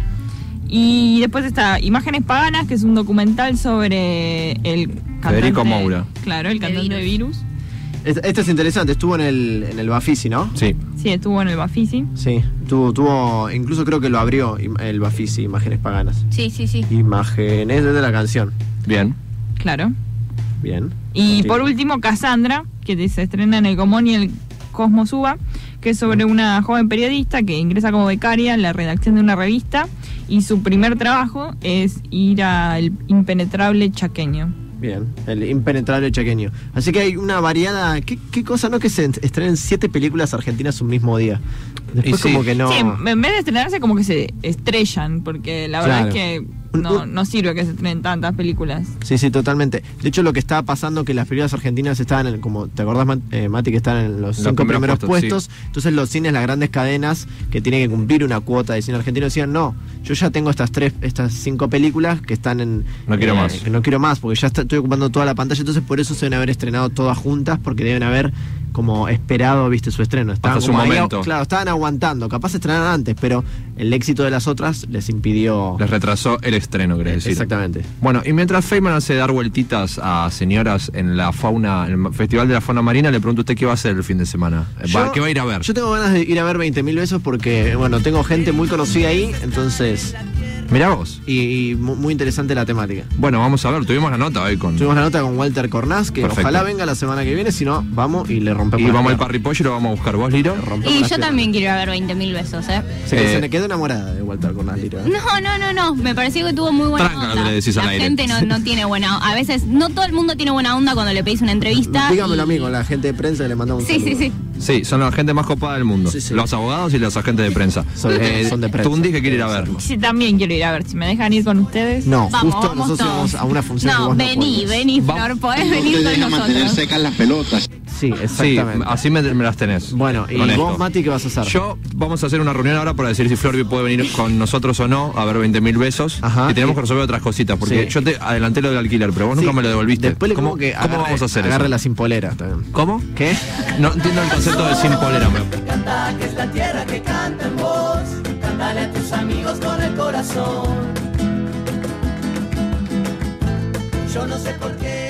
Y después está Imágenes Paganas, que es un documental sobre el cantante, Federico Moura. Claro, el cantante de Virus. Este, este es interesante, estuvo en el, en el Bafisi, ¿no? Sí. Sí, estuvo en el Bafisi. Sí, tuvo, tuvo, incluso creo que lo abrió im- el Bafisi, Imágenes Paganas. Sí, sí, sí. Imágenes de la canción. Bien. Claro. Bien. Y Sí. por último, Cassandra, que se estrena en el Gomón y el Cosmos Uva, que es sobre una joven periodista que ingresa como becaria en la redacción de una revista y su primer trabajo es ir al impenetrable chaqueño. Bien, el impenetrable chaqueño. Así que hay una variada. ¿Qué, qué cosa, no? Que se estrenen siete películas argentinas un mismo día. Después, Y sí. como que no. Sí, en en vez de estrenarse como que se estrellan, porque la verdad Claro. es que no, no sirve que se estrenen tantas películas. Sí, sí, totalmente. De hecho, lo que estaba pasando que las películas argentinas estaban, en, como te acordás, Ma- eh, Mati, que están en los Los cinco primeros primeros puestos, puestos. Entonces, los cines, las grandes cadenas que tienen que cumplir una cuota de cine argentino decían, no, yo ya tengo estas tres, estas cinco películas que están en. No quiero más. Que no quiero más, porque ya está- estoy ocupando toda la pantalla. Entonces, por eso se deben haber estrenado todas juntas, porque deben haber como esperado, viste, su estreno. Estaban Hasta su como ahí, momento. claro, estaban aguantando. Capaz se estrenaron antes, pero el éxito de las otras les impidió. Les retrasó el estreno, querés decir. Exactamente. Bueno, y mientras Feynman hace dar vueltitas a señoras en la fauna, en el Festival de la Fauna Marina, le pregunto a usted qué va a hacer el fin de semana. Va- Yo- ¿Qué va a ir a ver? Yo tengo ganas de ir a ver veinte mil besos porque, bueno, tengo gente muy conocida ahí, entonces. Mirá vos. Y, y mu- muy interesante la temática. Bueno, vamos a ver, tuvimos la nota hoy con... Tuvimos la nota con Walter Cornaz, que Perfecto. ojalá venga la semana que viene, si no, vamos y le rompemos Y las vamos al piernas. parripollo y lo vamos a buscar. ¿Vos, Liro? Rompemos Y las yo piernas. también quiero ir a ver veinte mil besos, ¿eh? Se, Eh, se me quedó enamorada de Walter Cornaz, Liro. ¿eh? No, no, no, no. Me pareció que tuvo muy buena Tranca lo onda. que le decís al la aire. gente no, no tiene buena onda. A veces, no todo el mundo tiene buena onda cuando le pedís una entrevista. Dígamelo y- a mí, con la gente de prensa le mandamos un Sí, sí, saludo. sí. Sí, son la gente más copada del mundo. Sí, sí. Los abogados y los agentes de prensa. Son- son de prensa. Tundi que quiere ir a ver. Sí, también quiero ir a ver si me dejan ir con ustedes. No, Vamos, justo vamos nosotros todos. íbamos a una función que No, vos no vení, podías. vení, Va- Flor, podés venir con nosotros. secas las pelotas. Sí, Sí, exactamente. así me, me las tenés. Bueno, ¿y Con vos, esto. Mati, qué vas a hacer? Yo vamos a hacer una reunión ahora para decir si Florby puede venir con nosotros o no a ver veinte mil besos. Ajá. Y tenemos que resolver otras cositas, porque Sí. yo te adelanté lo del alquiler, pero vos Sí, nunca me lo devolviste. Después le ¿Cómo, como que cómo agarre- vamos a hacer agarre eso? la sin polera también. ¿Cómo? ¿Qué? No entiendo el concepto de sin polera. me- Canta que es la tierra que canta en voz. Cántale a tus amigos con el corazón. Yo no sé por qué